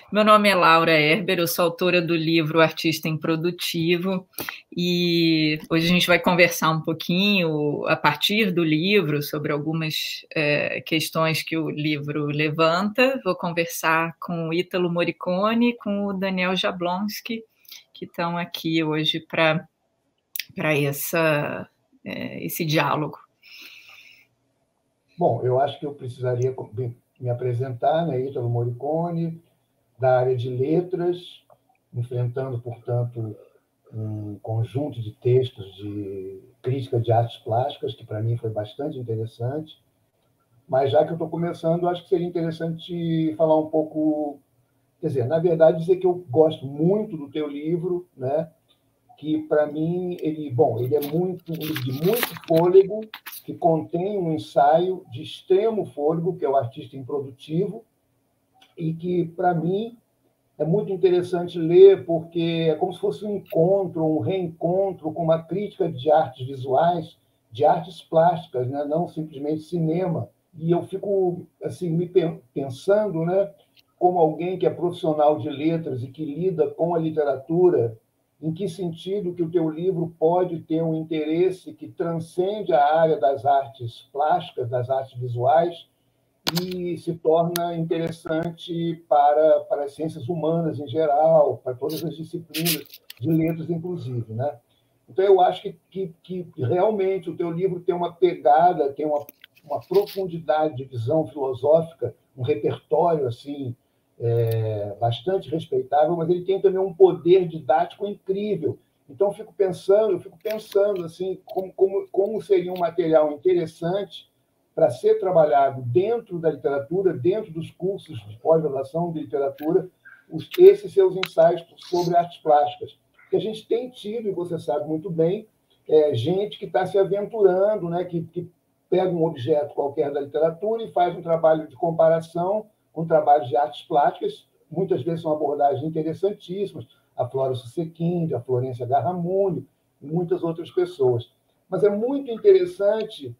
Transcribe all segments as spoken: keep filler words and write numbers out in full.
Meu nome é Laura Herber, eu sou autora do livro Artista Improdutivo, e hoje a gente vai conversar um pouquinho, a partir do livro, sobre algumas é, questões que o livro levanta. Vou conversar com o Ítalo Morricone e com o Daniel Jablonski, que estão aqui hoje para para essa é, esse diálogo. Bom, eu acho que eu precisaria me apresentar, né? Ítalo Morricone, da área de letras, enfrentando, portanto, um conjunto de textos de crítica de artes plásticas, que para mim foi bastante interessante. Mas já que eu estou começando, acho que seria interessante falar um pouco, quer dizer, na verdade, dizer que eu gosto muito do teu livro, né? Que para mim ele, bom, ele é muito um livro de muito fôlego, que contém um ensaio de extremo fôlego, que é o Artista Improdutivo, e que para mim é muito interessante ler, porque é como se fosse um encontro, um reencontro com uma crítica de artes visuais, de artes plásticas, né? Não simplesmente cinema. E eu fico assim me pensando, né, como alguém que é profissional de letras e que lida com a literatura, em que sentido que o teu livro pode ter um interesse que transcende a área das artes plásticas, das artes visuais, e se torna interessante para, para as ciências humanas em geral, para todas as disciplinas de letras, inclusive, né? Então, eu acho que, que, que realmente o teu livro tem uma pegada, tem uma, uma profundidade de visão filosófica, um repertório assim é, bastante respeitável, mas ele tem também um poder didático incrível. Então, eu fico pensando, eu fico pensando assim, como, como, como seria um material interessante para ser trabalhado dentro da literatura, dentro dos cursos de pós-graduação de literatura, os, esses seus ensaios sobre artes plásticas. Que a gente tem tido, e você sabe muito bem, é, gente que está se aventurando, né, que, que pega um objeto qualquer da literatura e faz um trabalho de comparação com trabalhos de artes plásticas, muitas vezes são abordagens interessantíssimas, a Flora Susequinde, a Florência Garramuni, e muitas outras pessoas. Mas é muito interessante.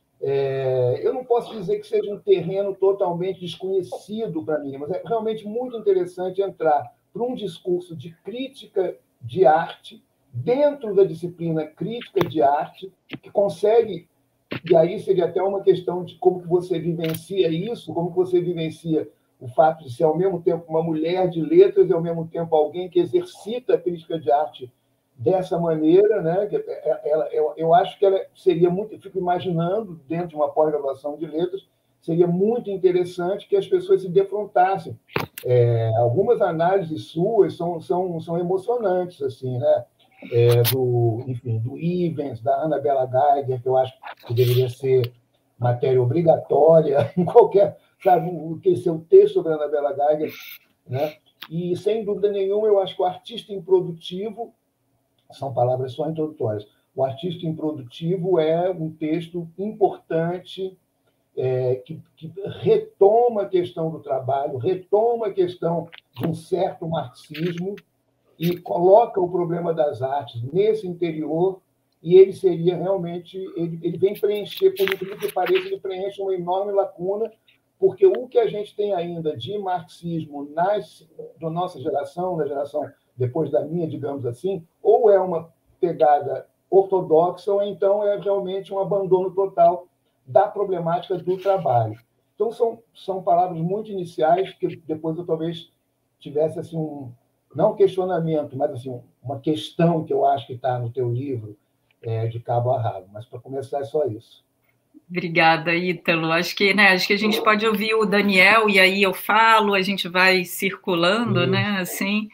É, eu não posso dizer que seja um terreno totalmente desconhecido para mim, mas é realmente muito interessante entrar para um discurso de crítica de arte, dentro da disciplina crítica de arte, que consegue, e aí seria até uma questão de como que você vivencia isso, como que você vivencia o fato de ser, ao mesmo tempo, uma mulher de letras e, ao mesmo tempo, alguém que exercita a crítica de arte dessa maneira, né? Ela, eu, eu acho que ela seria muito, eu fico imaginando, dentro de uma pós-graduação de letras, seria muito interessante que as pessoas se defrontassem. É, algumas análises suas são, são, são emocionantes, assim, né? É, do, enfim, do Ivens, da Annabella Geiger, que eu acho que deveria ser matéria obrigatória em qualquer, sabe, o que seu texto sobre a Annabella Geiger, né? E, sem dúvida nenhuma, eu acho que o artista improdutivo, são palavras só introdutórias. O Artista Improdutivo é um texto importante, é, que, que retoma a questão do trabalho, retoma a questão de um certo marxismo e coloca o problema das artes nesse interior, e ele seria realmente... Ele, ele vem preencher, por incrível que pareça, ele preenche uma enorme lacuna, porque o que a gente tem ainda de marxismo nas, da nossa geração, da geração depois da minha, digamos assim, ou é uma pegada ortodoxa, ou então é realmente um abandono total da problemática do trabalho. Então, são, são palavras muito iniciais, que depois eu talvez tivesse assim, um, não um questionamento, mas assim, uma questão que eu acho que está no teu livro, é, de cabo a rabo. Mas, para começar, é só isso. Obrigada, Ítalo. Acho que, né, acho que a gente pode ouvir o Daniel, e aí eu falo, a gente vai circulando, Sim. né, assim...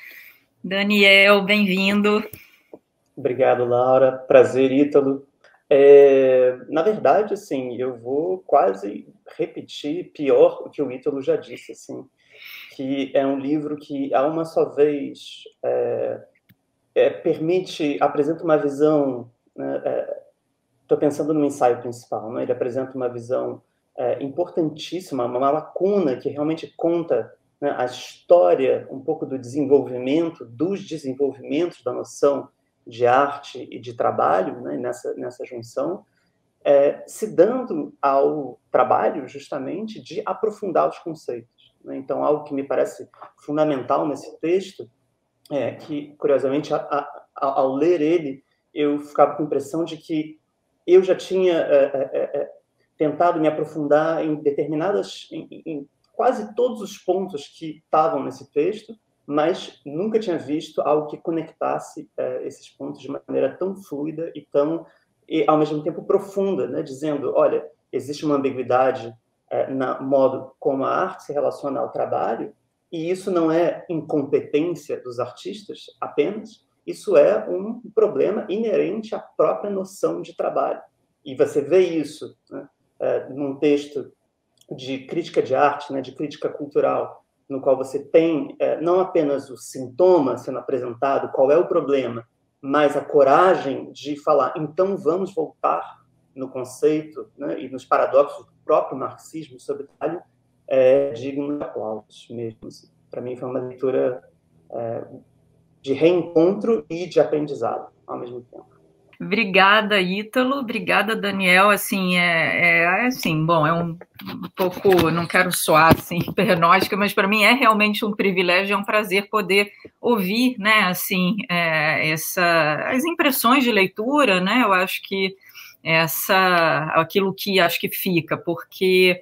Daniel, bem-vindo. Obrigado, Laura. Prazer, Ítalo. É, na verdade, assim, eu vou quase repetir pior o que o Ítalo já disse, assim, que é um livro que, a uma só vez, é, é, permite, apresenta uma visão, estou né, é, pensando no ensaio principal, né, ele apresenta uma visão é, importantíssima, uma lacuna que realmente conta a história, um pouco do desenvolvimento, dos desenvolvimentos da noção de arte e de trabalho, né, nessa, nessa junção, é, se dando ao trabalho, justamente, de aprofundar os conceitos. né? Então, algo que me parece fundamental nesse texto é que, curiosamente, a, a, a, ao ler ele, eu ficava com a impressão de que eu já tinha é, é, é, tentado me aprofundar em determinadas, em, em quase todos os pontos que estavam nesse texto, mas nunca tinha visto algo que conectasse é, esses pontos de maneira tão fluida e tão, e, ao mesmo tempo, profunda, né? Dizendo, olha, existe uma ambiguidade é, no modo como a arte se relaciona ao trabalho, e isso não é incompetência dos artistas apenas, isso é um problema inerente à própria noção de trabalho. E você vê isso, né, é, num texto de crítica de arte, né, de crítica cultural, no qual você tem é, não apenas o sintoma sendo apresentado, qual é o problema, mas a coragem de falar, então vamos voltar no conceito, né, e nos paradoxos do próprio marxismo sobre o trabalho, é digno de aplausos mesmo. Assim. Para mim foi uma leitura é, de reencontro e de aprendizado ao mesmo tempo. Obrigada, Ítalo. Obrigada, Daniel. Assim, é, é assim, bom, é um, um pouco, não quero soar assim, pernóstica, mas para mim é realmente um privilégio, é um prazer poder ouvir, né, assim, é, essa, as impressões de leitura, né, eu acho que essa, aquilo que acho que fica, porque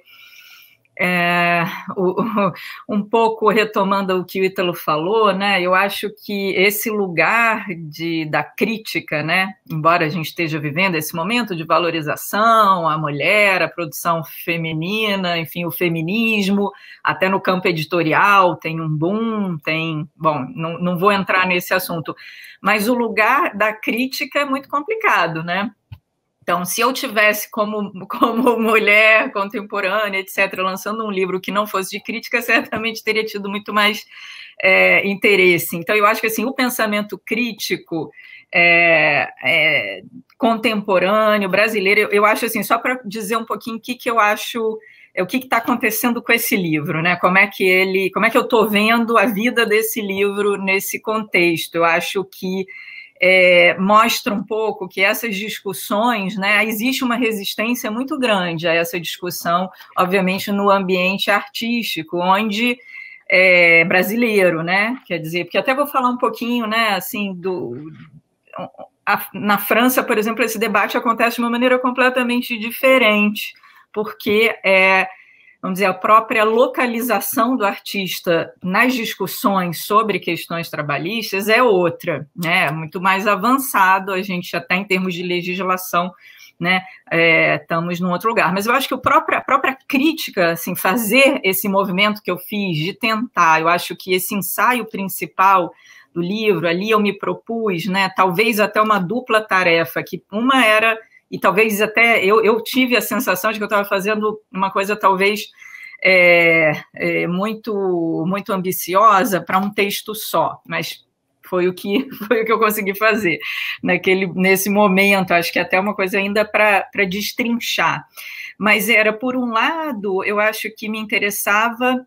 É, o, o, um pouco retomando o que o Ítalo falou, né, eu acho que esse lugar de, da crítica, né, embora a gente esteja vivendo esse momento de valorização, a mulher, a produção feminina, enfim, o feminismo, até no campo editorial tem um boom, tem, bom, não, não vou entrar nesse assunto, mas o lugar da crítica é muito complicado, né? Então, se eu tivesse como, como mulher contemporânea, etcétera, lançando um livro que não fosse de crítica, certamente teria tido muito mais é, interesse. Então, eu acho que assim, o pensamento crítico é, é, contemporâneo, brasileiro, eu, eu acho assim, só para dizer um pouquinho o que, que eu acho, é, o que está acontecendo com esse livro, né? Como é que ele, como é que eu estou vendo a vida desse livro nesse contexto? Eu acho que É, mostra um pouco que essas discussões, né, existe uma resistência muito grande a essa discussão, obviamente, no ambiente artístico, onde é, brasileiro, né, quer dizer, porque até vou falar um pouquinho, né, assim, do... A, na França, por exemplo, esse debate acontece de uma maneira completamente diferente, porque é... vamos dizer, a própria localização do artista nas discussões sobre questões trabalhistas é outra, né? Muito mais avançado, a gente até em termos de legislação, né, é, estamos num outro lugar. Mas eu acho que o próprio, a própria crítica, assim, fazer esse movimento que eu fiz de tentar, eu acho que esse ensaio principal do livro, ali eu me propus, né, talvez até uma dupla tarefa, que uma era... E talvez até eu, eu tive a sensação de que eu estava fazendo uma coisa talvez é, é, muito, muito ambiciosa para um texto só, mas foi o que, foi o que eu consegui fazer naquele, nesse momento. Acho que até uma coisa ainda para destrinchar. Mas era, por um lado, eu acho que me interessava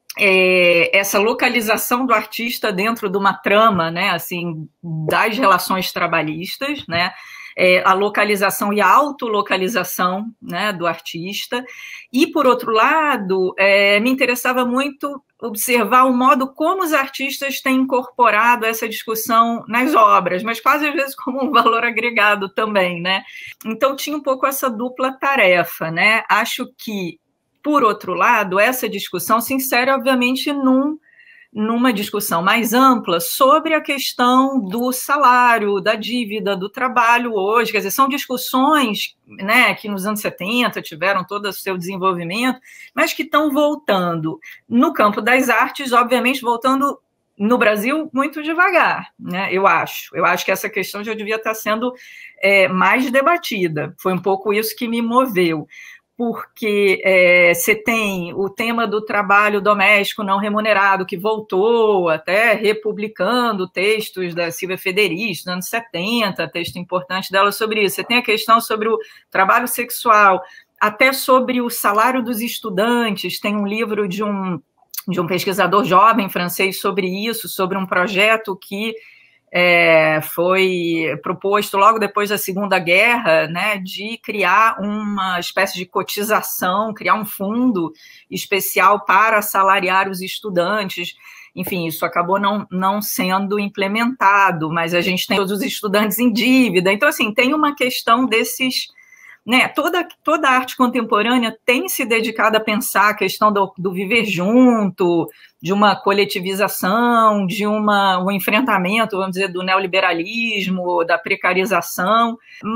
É, essa localização do artista dentro de uma trama, né, assim, das relações trabalhistas, né, é, a localização e a autolocalização, né, do artista, e, por outro lado, é, me interessava muito observar o modo como os artistas têm incorporado essa discussão nas obras, mas quase às vezes como um valor agregado também, né, então tinha um pouco essa dupla tarefa, né, acho que por outro lado, essa discussão se insere, obviamente, num, numa discussão mais ampla sobre a questão do salário, da dívida, do trabalho hoje. Quer dizer, são discussões, né, que nos anos setenta tiveram todo o seu desenvolvimento, mas que estão voltando. No campo das artes, obviamente, voltando no Brasil muito devagar, né, eu acho. Eu acho que essa questão já devia estar sendo é, mais debatida. Foi um pouco isso que me moveu. Porque é, você tem o tema do trabalho doméstico não remunerado, que voltou até republicando textos da Silvia Federici, nos anos setenta, texto importante dela sobre isso. Você tem a questão sobre o trabalho sexual, até sobre o salário dos estudantes. Tem um livro de um, de um pesquisador jovem francês sobre isso, sobre um projeto que é, foi proposto logo depois da Segunda Guerra, né, de criar uma espécie de cotização, criar um fundo especial para assalariar os estudantes. Enfim, isso acabou não, não sendo implementado, mas a gente tem todos os estudantes em dívida. Então, assim, tem uma questão desses... Né, toda, toda a arte contemporânea tem se dedicado a pensar a questão do, do viver junto, de uma coletivização, de uma, um enfrentamento, vamos dizer, do neoliberalismo, da precarização,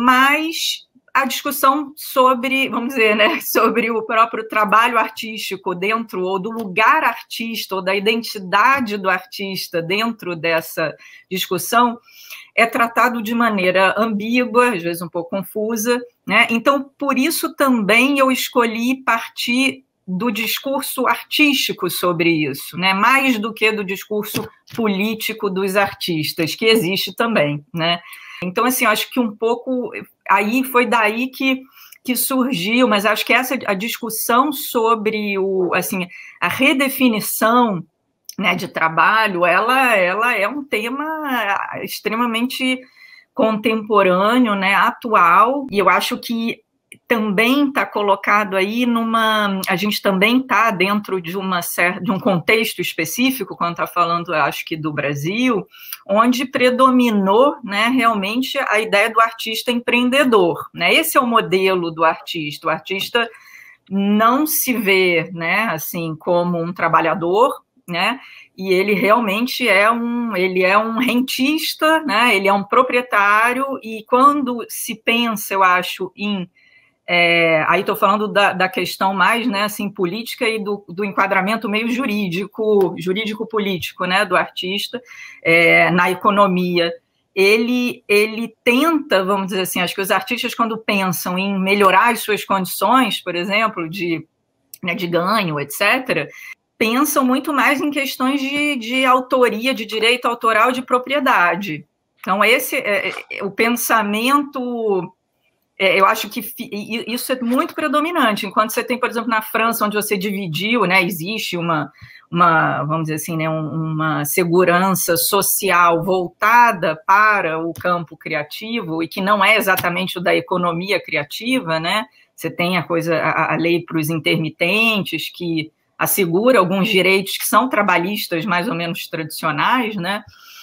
mas a discussão sobre, vamos dizer, né, sobre o próprio trabalho artístico dentro, ou do lugar artista, ou da identidade do artista dentro dessa discussão, é tratado de maneira ambígua, às vezes um pouco confusa, né? Então, por isso também eu escolhi partir do discurso artístico sobre isso, né? Mais do que do discurso político dos artistas, que existe também, né? Então, assim, eu acho que um pouco aí foi daí que, que surgiu, mas acho que essa a discussão sobre o, assim, a redefinição, né, de trabalho, ela, ela é um tema extremamente contemporâneo, né, atual, e eu acho que também está colocado aí numa... A gente também está dentro de, uma, de um contexto específico, quando está falando, acho que do Brasil, onde predominou, né, realmente a ideia do artista empreendedor, né? Esse é o modelo do artista. O artista não se vê, né, assim, como um trabalhador, né? E ele realmente é um, ele é um rentista, né? Ele é um proprietário, e quando se pensa, eu acho, em é, aí estou falando da, da questão mais, né, assim, política e do, do enquadramento meio jurídico, jurídico-político, né, do artista é, na economia. Ele, ele tenta, vamos dizer assim, acho que os artistas, quando pensam em melhorar as suas condições, por exemplo, de, né, de ganho, etcétera, pensam muito mais em questões de, de autoria, de direito autoral, de propriedade. Então, esse é, é o pensamento... É, eu acho que isso é muito predominante, enquanto você tem, por exemplo, na França, onde você dividiu, né, existe uma, uma, vamos dizer assim, né, uma segurança social voltada para o campo criativo, e que não é exatamente o da economia criativa, né? Você tem a coisa, a, a lei para os intermitentes, que assegura alguns direitos que são trabalhistas mais ou menos tradicionais, né?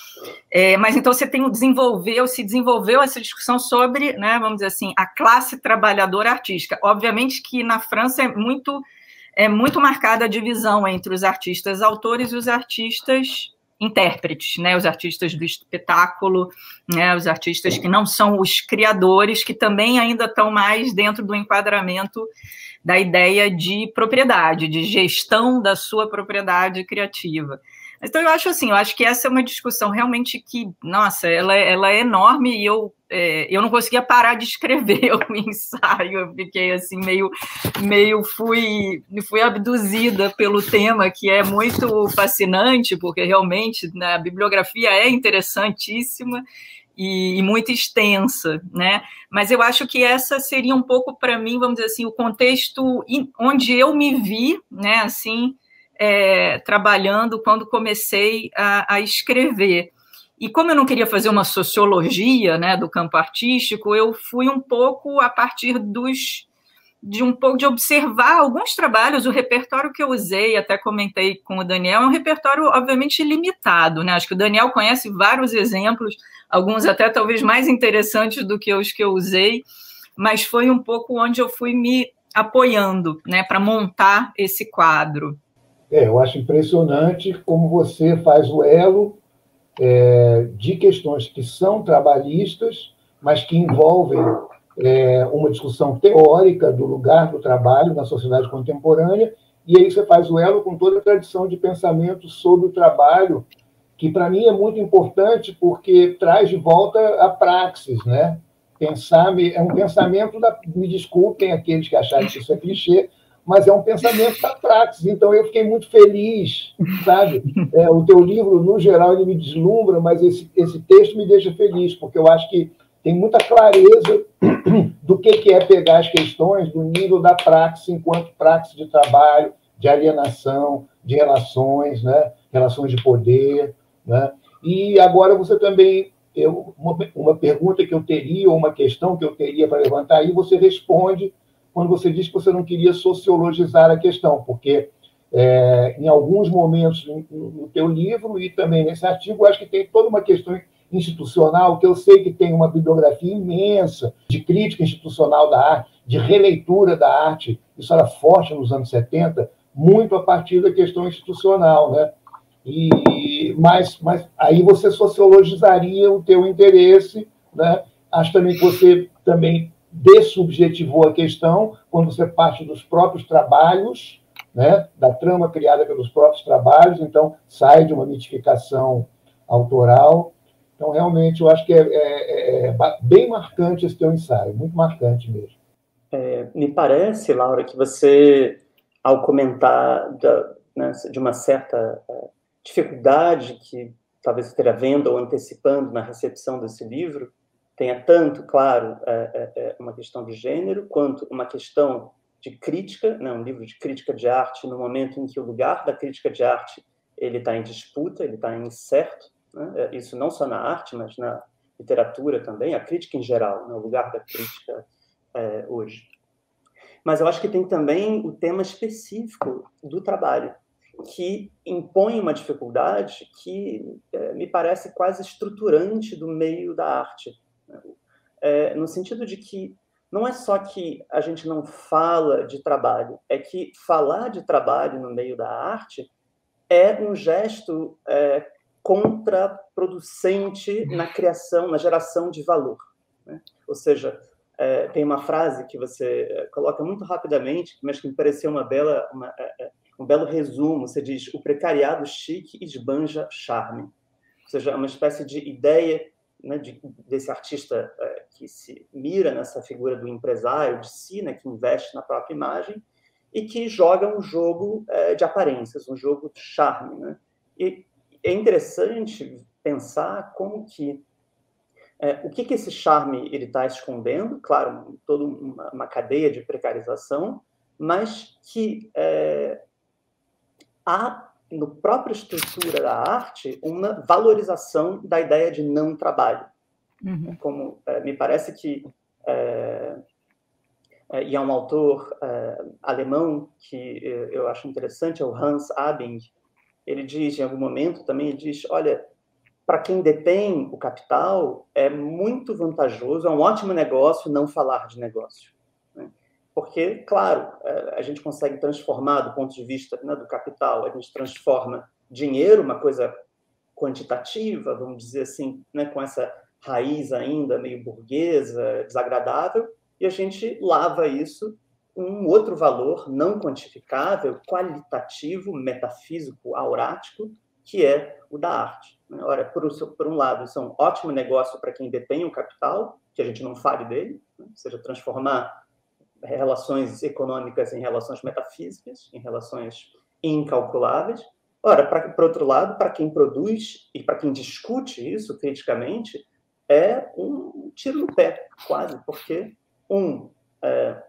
É, mas então você tem o desenvolveu, se desenvolveu essa discussão sobre, né, vamos dizer assim, a classe trabalhadora artística. Obviamente que na França é muito, é muito marcada a divisão entre os artistas autores e os artistas intérpretes, né, os artistas do espetáculo, né, os artistas que não são os criadores, que também ainda estão mais dentro do enquadramento da ideia de propriedade, de gestão da sua propriedade criativa. Então, eu acho assim, eu acho que essa é uma discussão realmente que, nossa, ela, ela é enorme, e eu, é, eu não conseguia parar de escrever o ensaio, eu fiquei assim, meio, meio fui, fui abduzida pelo tema, que é muito fascinante, porque realmente, né, a bibliografia é interessantíssima e, e muito extensa, né? Mas eu acho que essa seria um pouco, para mim, vamos dizer assim, o contexto onde eu me vi, né, assim, É, trabalhando quando comecei a, a escrever. E como eu não queria fazer uma sociologia, né, do campo artístico, eu fui um pouco a partir dos, de um pouco de observar alguns trabalhos. O repertório que eu usei, até comentei com o Daniel, é um repertório obviamente limitado, né? Acho que o Daniel conhece vários exemplos, alguns até talvez mais interessantes do que os que eu usei, mas foi um pouco onde eu fui me apoiando, né, para montar esse quadro. É, eu acho impressionante como você faz o elo é, de questões que são trabalhistas, mas que envolvem é, uma discussão teórica do lugar do trabalho na sociedade contemporânea, e aí você faz o elo com toda a tradição de pensamento sobre o trabalho, que para mim é muito importante porque traz de volta a praxis, né? Pensar, é um pensamento, da, me desculpem aqueles que acharam que isso é clichê, mas é um pensamento da praxis. Então, eu fiquei muito feliz, sabe? É, o teu livro, no geral, ele me deslumbra, mas esse, esse texto me deixa feliz, porque eu acho que tem muita clareza do que, que é pegar as questões do nível da praxis, enquanto praxis de trabalho, de alienação, de relações, né? Relações de poder, né? E agora você também, eu, uma, uma pergunta que eu teria, ou uma questão que eu teria para levantar aí, você responde quando você diz que você não queria sociologizar a questão, porque é, em alguns momentos no teu livro e também nesse artigo, eu acho que tem toda uma questão institucional, que eu sei que tem uma bibliografia imensa de crítica institucional da arte, de releitura da arte, isso era forte nos anos setenta, muito a partir da questão institucional, né? E, mas, mas aí você sociologizaria o teu interesse, né? Acho também que você também dessubjetivou a questão quando você parte dos próprios trabalhos, né? Da trama criada pelos próprios trabalhos, então sai de uma mitificação autoral. Então, realmente, eu acho que é, é, é bem marcante esse teu ensaio, muito marcante mesmo. É, me parece, Laura, que você, ao comentar da, né, de uma certa uh, dificuldade que talvez você esteja vendo ou antecipando na recepção desse livro, tenha tanto, claro, é, é, uma questão de gênero, quanto uma questão de crítica, né, um livro de crítica de arte, no momento em que o lugar da crítica de arte ele está em disputa, ele está incerto, né, isso não só na arte, mas na literatura também, a crítica em geral, né, o lugar da crítica é, hoje. Mas eu acho que tem também o tema específico do trabalho, que impõe uma dificuldade que é, me parece quase estruturante do meio da arte, né? É, no sentido de que não é só que a gente não fala de trabalho, é que falar de trabalho no meio da arte é um gesto é, contraproducente na criação, na geração de valor, né? Ou seja, é, tem uma frase que você coloca muito rapidamente, mas que me pareceu uma bela, uma, é, um belo resumo. Você diz: o precariado chique esbanja charme. Ou seja, é uma espécie de ideia, né, de, desse artista é, que se mira nessa figura do empresário de si, né, que investe na própria imagem e que joga um jogo é, de aparências, um jogo de charme, né? E é interessante pensar como que É, o que, que esse charme ele está escondendo? Claro, toda uma, uma cadeia de precarização, mas que é, há, no própria estrutura da arte, uma valorização da ideia de não trabalho. Uhum. Como é, me parece que é, é, e há um autor é, alemão que eu acho interessante, é o Hans Abing. Ele diz, em algum momento também, ele diz, olha, para quem detém o capital, é muito vantajoso, é um ótimo negócio não falar de negócio, né? Porque, claro, a gente consegue transformar, do ponto de vista, né, do capital, a gente transforma dinheiro, uma coisa quantitativa, vamos dizer assim, né, com essa raiz ainda meio burguesa, desagradável, e a gente lava isso com um outro valor não quantificável, qualitativo, metafísico, aurático, que é o da arte. Ora, por, por um lado, isso é um ótimo negócio para quem detém o capital, que a gente não fale dele, né? Ou seja, transformar relações econômicas em relações metafísicas, em relações incalculáveis. Ora, pra, por outro lado, para quem produz e para quem discute isso criticamente, é um tiro no pé, quase, porque, um, é,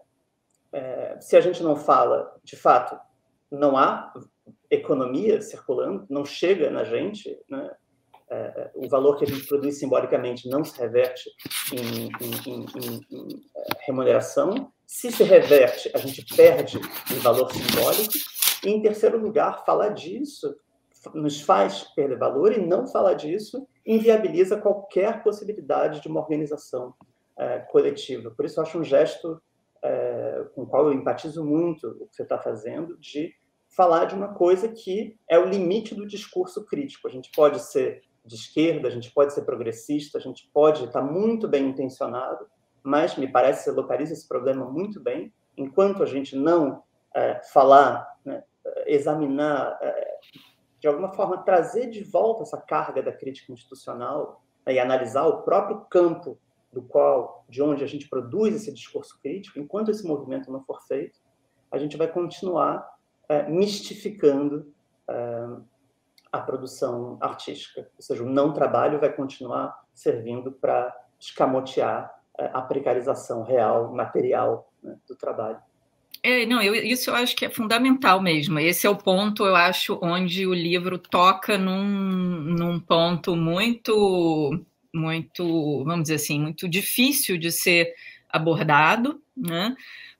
é, se a gente não fala, de fato, não há economia circulando, não chega na gente, né? É, o valor que a gente produz simbolicamente não se reverte em, em, em, em, em remuneração. Se se reverte, a gente perde em valor simbólico. E, em terceiro lugar, falar disso nos faz perder valor, e não falar disso inviabiliza qualquer possibilidade de uma organização é, coletiva. Por isso, eu acho um gesto é, com o qual eu empatizo muito o que você está fazendo, de falar de uma coisa que é o limite do discurso crítico. A gente pode ser de esquerda, a gente pode ser progressista, a gente pode estar muito bem intencionado, mas me parece que você localiza esse problema muito bem. Enquanto a gente não é, falar, né, examinar, é, de alguma forma trazer de volta essa carga da crítica institucional, né, e analisar o próprio campo do qual, de onde a gente produz esse discurso crítico, enquanto esse movimento não for feito, a gente vai continuar é, mistificando é, a produção artística. Ou seja, o não trabalho vai continuar servindo para escamotear a precarização real, material, né, do trabalho. É, não, eu, isso eu acho que é fundamental mesmo. Esse é o ponto, eu acho, onde o livro toca num, num ponto muito, muito, vamos dizer assim, muito difícil de ser abordado, né?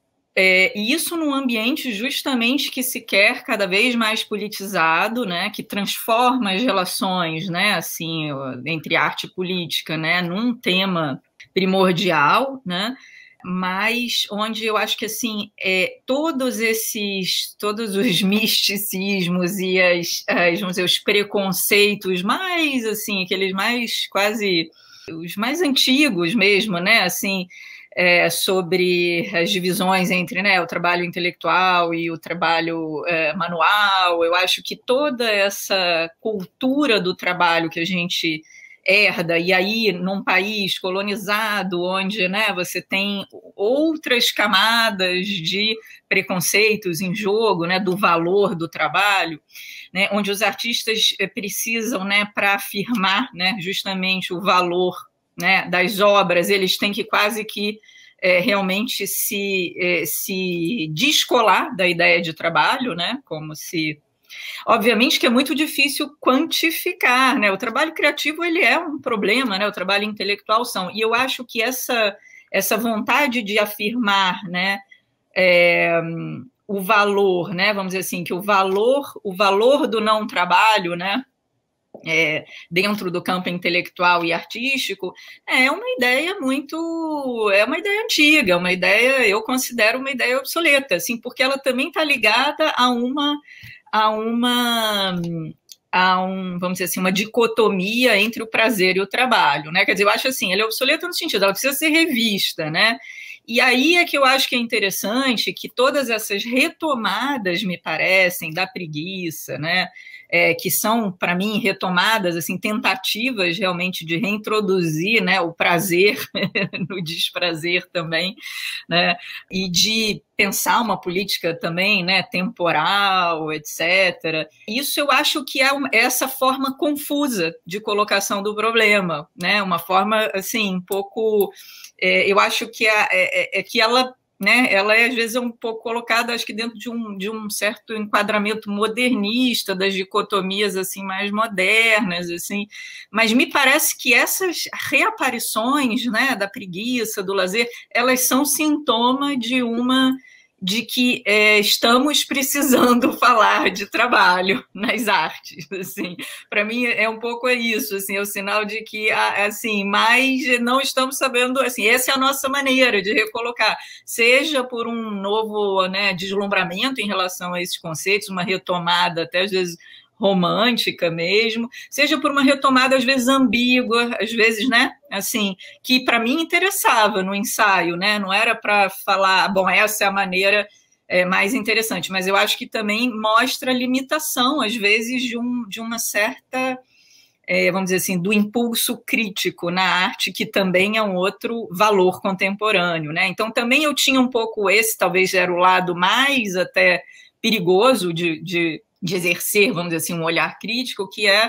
É, e isso num ambiente justamente que se quer cada vez mais politizado, né, que transforma as relações, né, assim, entre arte e política, né, num tema primordial, né, mas onde eu acho que assim é, todos esses, todos os misticismos e as, as, vamos dizer, os preconceitos mais assim, aqueles mais quase os mais antigos mesmo, né, assim. É, sobre as divisões entre, né, o trabalho intelectual e o trabalho é, manual. Eu acho que toda essa cultura do trabalho que a gente herda, e aí num país colonizado, onde, né, você tem outras camadas de preconceitos em jogo, né, do valor do trabalho, né, onde os artistas precisam, né, para afirmar, né, justamente o valor, né, das obras, eles têm que quase que é, realmente se, é, se descolar da ideia de trabalho, né, como se... Obviamente que é muito difícil quantificar, né, o trabalho criativo ele é um problema, né, o trabalho intelectual são, e eu acho que essa, essa vontade de afirmar, né, é, o valor, né, vamos dizer assim, que o valor, o valor do não trabalho, né, É, dentro do campo intelectual e artístico, é uma ideia muito, é uma ideia antiga, uma ideia, eu considero uma ideia obsoleta, assim, porque ela também está ligada a uma, a uma, a um, vamos dizer assim, uma dicotomia entre o prazer e o trabalho, né? Quer dizer, eu acho assim, ela é obsoleta no sentido, ela precisa ser revista, né? E aí é que eu acho que é interessante que todas essas retomadas, me parecem, da preguiça, né? É, que são, para mim, retomadas, assim, tentativas realmente de reintroduzir, né, o prazer no desprazer também, né, e de pensar uma política também, né, temporal, etcétera. Isso eu acho que é essa forma confusa de colocação do problema, né, uma forma, assim, um pouco... É, eu acho que, a, é, é que ela... Né, ela é, às vezes, um pouco colocada, acho que dentro de um, de um certo enquadramento modernista, das dicotomias assim, mais modernas, assim. Mas me parece que essas reaparições, né, da preguiça, do lazer, elas são sintoma de uma... de que é, estamos precisando falar de trabalho nas artes, assim. Para mim é um pouco isso, assim, é o sinal de que, assim, mas não estamos sabendo, assim, essa é a nossa maneira de recolocar, seja por um novo, né, deslumbramento em relação a esses conceitos, uma retomada até às vezes romântica mesmo, seja por uma retomada às vezes ambígua, às vezes, né, assim, que para mim interessava no ensaio, né, não era para falar, bom, essa é a maneira é, mais interessante, mas eu acho que também mostra a limitação, às vezes, de, um, de uma certa, é, vamos dizer assim, do impulso crítico na arte, que também é um outro valor contemporâneo, né, então também eu tinha um pouco esse, talvez era o lado mais até perigoso de, de de exercer, vamos dizer assim, um olhar crítico, que é,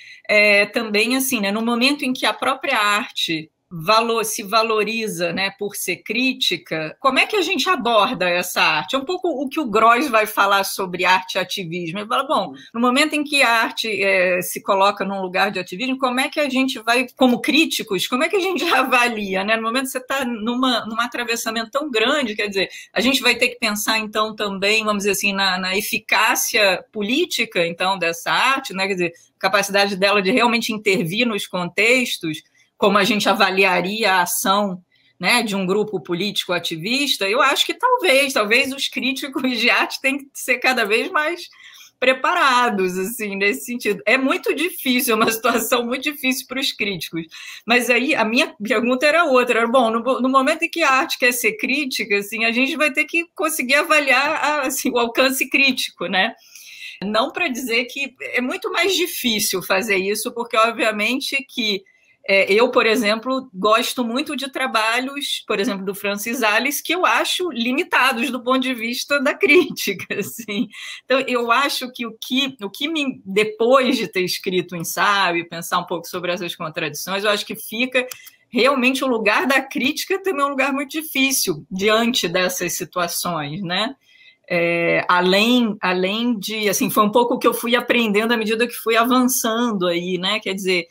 é também assim, né, no momento em que a própria arte valor, se valoriza, né, por ser crítica, como é que a gente aborda essa arte? É um pouco o que o Groys vai falar sobre arte e ativismo. Ele fala, bom, no momento em que a arte é, se coloca num lugar de ativismo, como é que a gente vai, como críticos, como é que a gente avalia, né? No momento que você está numa, num atravessamento tão grande, quer dizer, a gente vai ter que pensar, então, também, vamos dizer assim, na, na eficácia política, então, dessa arte, né? Quer dizer, capacidade dela de realmente intervir nos contextos, como a gente avaliaria a ação, né, de um grupo político ativista. Eu acho que talvez, talvez os críticos de arte têm que ser cada vez mais preparados, assim, nesse sentido. É muito difícil, é uma situação muito difícil para os críticos. Mas aí a minha pergunta era outra, era, bom, no, no momento em que a arte quer ser crítica, assim, a gente vai ter que conseguir avaliar a, assim, o alcance crítico, né? Não para dizer que é muito mais difícil fazer isso, porque, obviamente, que É, eu, por exemplo, gosto muito de trabalhos, por exemplo, do Francis Alès, que eu acho limitados do ponto de vista da crítica. Assim. Então, eu acho que o que, o que me, depois de ter escrito o ensaio e pensar um pouco sobre essas contradições, eu acho que fica realmente o lugar da crítica também é um lugar muito difícil diante dessas situações, né? É, além, além de, assim, foi um pouco o que eu fui aprendendo à medida que fui avançando aí, né? Quer dizer,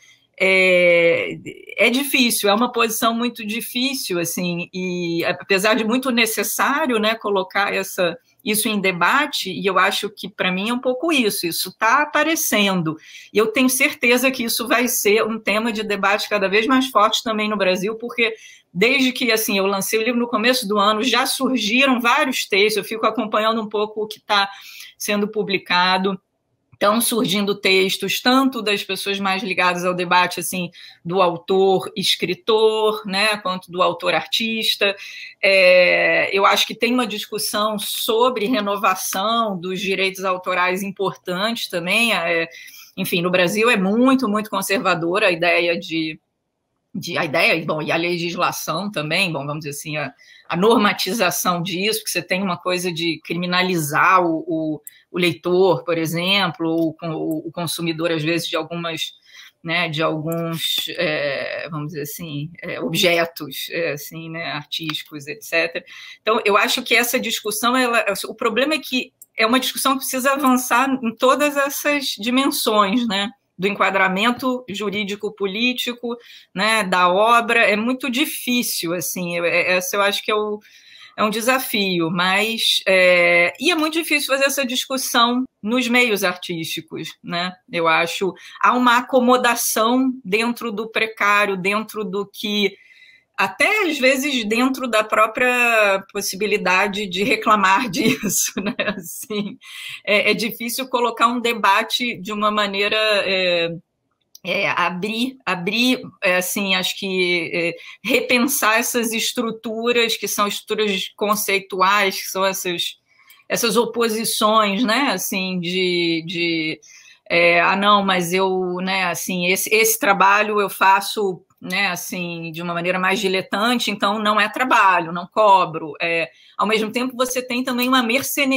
é, é difícil, é uma posição muito difícil, assim, e apesar de muito necessário, né, colocar essa, isso em debate, e eu acho que para mim é um pouco isso, isso está aparecendo, e eu tenho certeza que isso vai ser um tema de debate cada vez mais forte também no Brasil, porque desde que, assim, eu lancei o livro no começo do ano, já surgiram vários textos, eu fico acompanhando um pouco o que está sendo publicado, estão surgindo textos, tanto das pessoas mais ligadas ao debate, assim, do autor escritor, né, quanto do autor artista. É, eu acho que tem uma discussão sobre renovação dos direitos autorais importante também. É, enfim, no Brasil é muito, muito conservadora a ideia de De, a ideia, bom, e a legislação também, bom, vamos dizer assim, a, a normatização disso, porque você tem uma coisa de criminalizar o, o, o leitor, por exemplo, ou o, o consumidor, às vezes, de algumas, né, de alguns, é, vamos dizer assim, é, objetos, é, assim, né, artísticos, etcétera. Então, eu acho que essa discussão, ela, o problema é que é uma discussão que precisa avançar em todas essas dimensões, né, do enquadramento jurídico-político, né, da obra, é muito difícil, assim, essa eu acho que é, o, é um desafio, mas, é, e é muito difícil fazer essa discussão nos meios artísticos, né, eu acho, há uma acomodação dentro do precário, dentro do que, até às vezes dentro da própria possibilidade de reclamar disso, né? Assim, é, é difícil colocar um debate de uma maneira é, é, abrir, abrir, é, assim, acho que é, repensar essas estruturas que são estruturas conceituais, que são essas essas oposições, né? Assim, de, de é, ah, não, mas eu, né? Assim, esse, esse trabalho eu faço, né, assim, de uma maneira mais diletante, então não é trabalho, não cobro. É, ao mesmo tempo, você tem também uma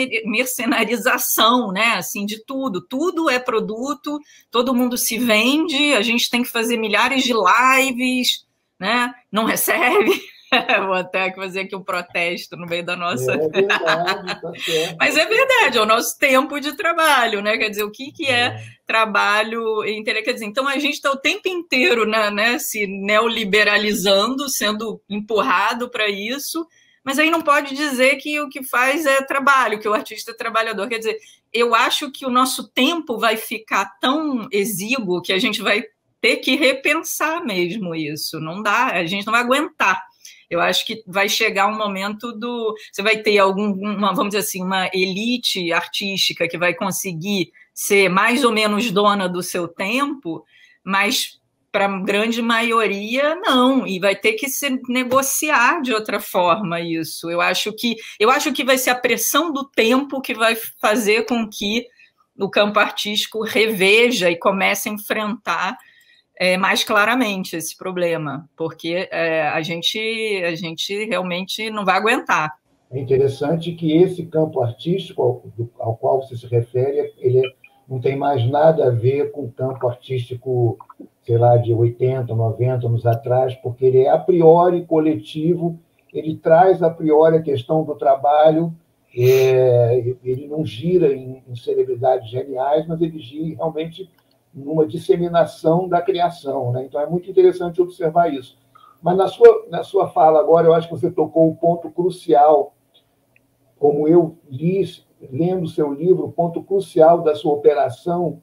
mercenarização, né, assim, de tudo. Tudo é produto, todo mundo se vende, a gente tem que fazer milhares de lives, né, não recebe. Vou até fazer aqui um protesto no meio da nossa... É verdade, tá certo. Mas é verdade, é o nosso tempo de trabalho, né? Quer dizer, o que, que é, é trabalho intelectual? Quer dizer, então a gente está o tempo inteiro, né, né, se neoliberalizando, sendo empurrado para isso, mas aí não pode dizer que o que faz é trabalho, que o artista é trabalhador. Quer dizer, eu acho que o nosso tempo vai ficar tão exíguo que a gente vai ter que repensar mesmo isso. Não dá, a gente não vai aguentar. Eu acho que vai chegar um momento do... Você vai ter alguma, vamos dizer assim, uma elite artística que vai conseguir ser mais ou menos dona do seu tempo, mas para a grande maioria, não. E vai ter que se negociar de outra forma isso. Eu acho que, eu acho que vai ser a pressão do tempo que vai fazer com que o campo artístico reveja e comece a enfrentar É, mais claramente esse problema, porque é, a, gente, a gente realmente não vai aguentar. É interessante que esse campo artístico ao, ao qual você se refere, ele não tem mais nada a ver com o campo artístico, sei lá, de oitenta, noventa anos atrás, porque ele é a priori coletivo, ele traz a priori a questão do trabalho, é, ele não gira em, em celebridades geniais, mas ele gira realmente numa disseminação da criação, né? Então, é muito interessante observar isso. Mas, na sua, na sua fala agora, eu acho que você tocou um ponto crucial, como eu li, lendo o seu livro, o ponto crucial da sua operação,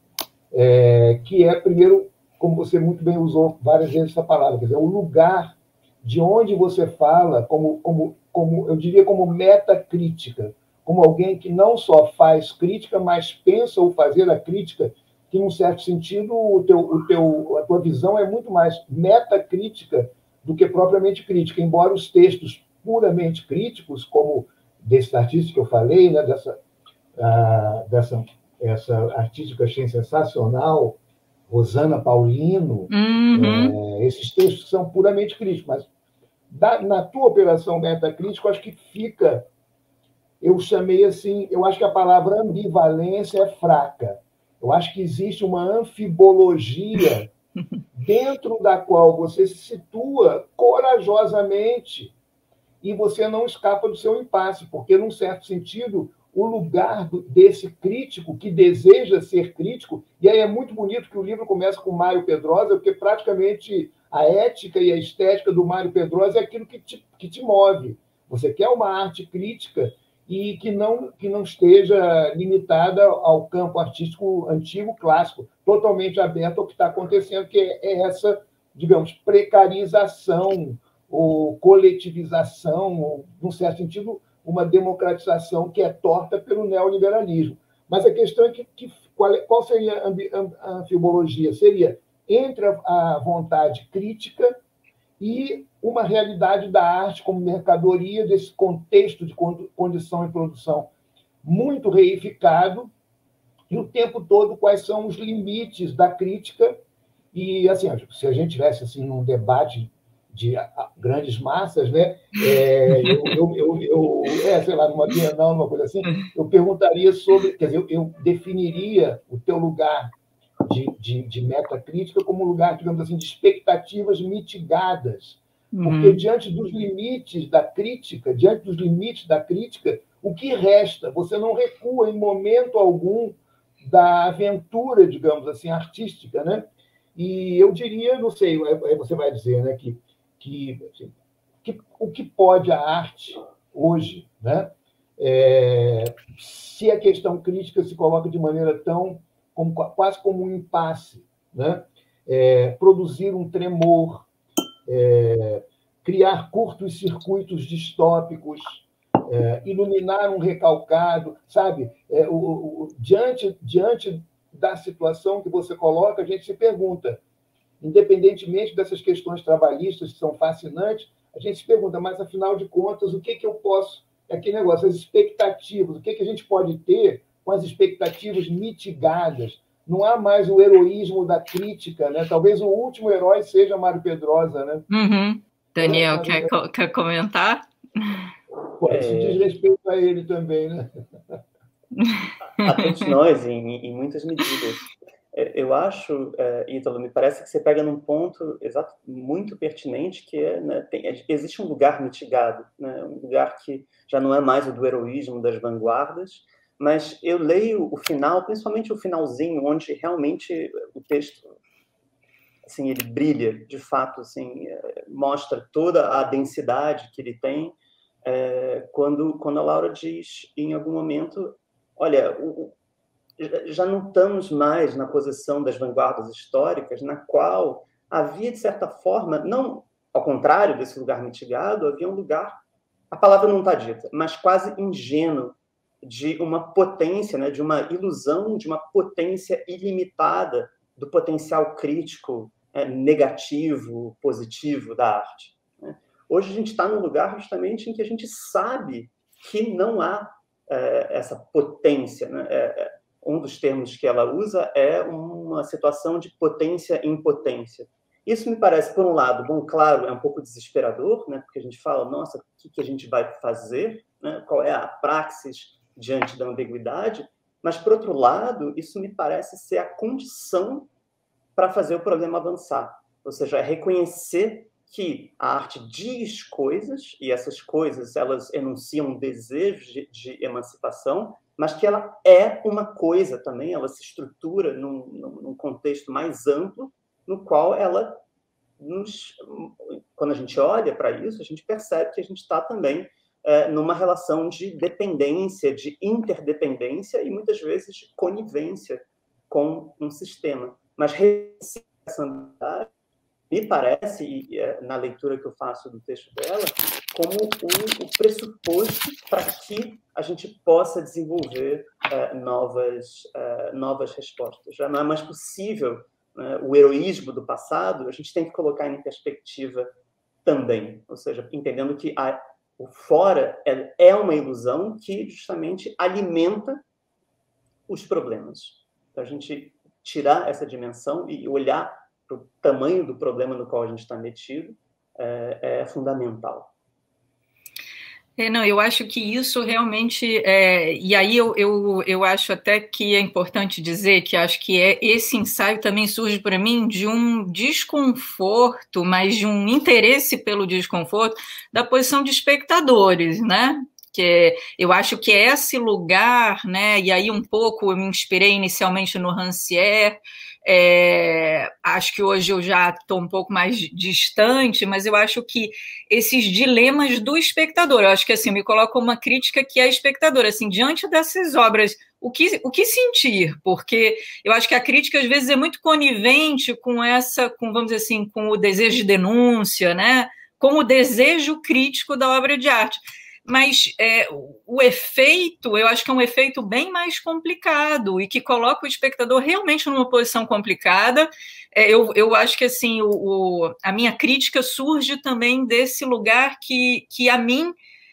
é, que é, primeiro, como você muito bem usou várias vezes essa palavra, quer dizer, o lugar de onde você fala, como, como, como eu diria, como metacrítica, como alguém que não só faz crítica, mas pensa ou fazer a crítica, que, em um certo sentido, o teu, o teu, a tua visão é muito mais metacrítica do que propriamente crítica, embora os textos puramente críticos, como desse artista que eu falei, né, dessa, uh, dessa essa artista que eu achei sensacional, Rosana Paulino, uhum. é, esses textos são puramente críticos, mas da, na tua operação metacrítica, eu acho que fica, eu chamei assim, eu acho que a palavra ambivalência é fraca. Eu acho que existe uma anfibologia dentro da qual você se situa corajosamente e você não escapa do seu impasse, porque, num certo sentido, o lugar desse crítico que deseja ser crítico. E aí é muito bonito que o livro começa com Mário Pedrosa, porque praticamente a ética e a estética do Mário Pedrosa é aquilo que te, que te move. Você quer uma arte crítica e que não, que não esteja limitada ao campo artístico antigo, clássico, totalmente aberto ao que está acontecendo, que é essa, digamos, precarização ou coletivização, ou, num certo sentido, uma democratização que é torta pelo neoliberalismo. Mas a questão é que, que qual, qual seria a anfibologia? Seria entre a, a vontade crítica e uma realidade da arte como mercadoria, desse contexto de condição e produção muito reificado, e o tempo todo quais são os limites da crítica. E, assim, se a gente tivesse assim, num debate de grandes massas, né? É, eu, eu, eu, eu é, sei lá, numa Bienal, numa coisa assim, eu perguntaria sobre, quer dizer, eu, eu definiria o teu lugar de, de, de metacrítica como um lugar, digamos assim, de expectativas mitigadas, porque uhum. diante dos limites da crítica, diante dos limites da crítica, o que resta? Você não recua em momento algum da aventura, digamos assim, artística, né? E eu diria, não sei, aí você vai dizer, né, que Que, assim, que, o que pode a arte hoje, né? É, se a questão crítica se coloca de maneira tão, como, quase como um impasse, né? É, produzir um tremor, é, criar curtos circuitos distópicos, é, iluminar um recalcado, sabe? É, o, o, diante, diante da situação que você coloca, a gente se pergunta, independentemente dessas questões trabalhistas que são fascinantes, a gente se pergunta, mas, afinal de contas, o que, que eu posso... É aquele negócio, as expectativas, o que, que a gente pode ter com as expectativas mitigadas? Não há mais o heroísmo da crítica, né? Talvez o último herói seja Mário Pedrosa, né? Uhum. Daniel, é, quer, é... quer comentar? Pô, isso é... diz respeito a ele também, né? A todos nós, em, em muitas medidas. Eu acho, Ítalo, me parece que você pega num ponto exato, muito pertinente, que é, né, tem, existe um lugar mitigado, né, um lugar que já não é mais o do heroísmo das vanguardas, mas eu leio o final, principalmente o finalzinho, onde realmente o texto, assim, ele brilha, de fato, assim, mostra toda a densidade que ele tem, é, quando, quando a Laura diz, em algum momento, olha, o já não estamos mais na posição das vanguardas históricas, na qual havia, de certa forma, não ao contrário desse lugar mitigado, havia um lugar, a palavra não está dita, mas quase ingênuo, de uma potência, né, de uma ilusão, de uma potência ilimitada do potencial crítico, é, negativo, positivo da arte. Né? Hoje a gente está num lugar justamente em que a gente sabe que não há é, essa potência, né? É, um dos termos que ela usa é uma situação de potência em potência. Isso me parece, por um lado, bom, claro, é um pouco desesperador, né, porque a gente fala, nossa, o que, que a gente vai fazer? Né? Qual é a praxis diante da ambiguidade? Mas, por outro lado, isso me parece ser a condição para fazer o problema avançar. Ou seja, é reconhecer que a arte diz coisas, e essas coisas elas enunciam um desejo de, de emancipação, mas que ela é uma coisa também, ela se estrutura num, num contexto mais amplo, no qual ela, nos, quando a gente olha para isso, a gente percebe que a gente está também é, numa relação de dependência, de interdependência e muitas vezes de conivência com um sistema. Mas essa ambiguidade me parece, e, é, na leitura que eu faço do texto dela, como o, o pressuposto para que a gente possa desenvolver uh, novas, uh, novas respostas. Já não é mais possível uh, o heroísmo do passado, a gente tem que colocar em perspectiva também, ou seja, entendendo que a, o fora é, é uma ilusão que justamente alimenta os problemas. Então, a gente tirar essa dimensão e olhar para o tamanho do problema no qual a gente está metido é, é fundamental. É, não, eu acho que isso realmente, é, e aí eu, eu, eu acho até que é importante dizer que acho que é, esse ensaio também surge para mim de um desconforto, mas de um interesse pelo desconforto da posição de espectadores, né? que eu acho que é esse lugar, né, e aí um pouco eu me inspirei inicialmente no Rancière, é, acho que hoje eu já estou um pouco mais distante, mas eu acho que esses dilemas do espectador, eu acho que assim, me coloca uma crítica que é espectadora, assim, diante dessas obras, o que, o que sentir? Porque eu acho que a crítica às vezes é muito conivente com essa, com, vamos dizer assim, com o desejo de denúncia, né, com o desejo crítico da obra de arte. Mas é, o efeito, eu acho que é um efeito bem mais complicado e que coloca o espectador realmente numa posição complicada. É, eu, eu acho que assim, o, o, a minha crítica surge também desse lugar que, que a mim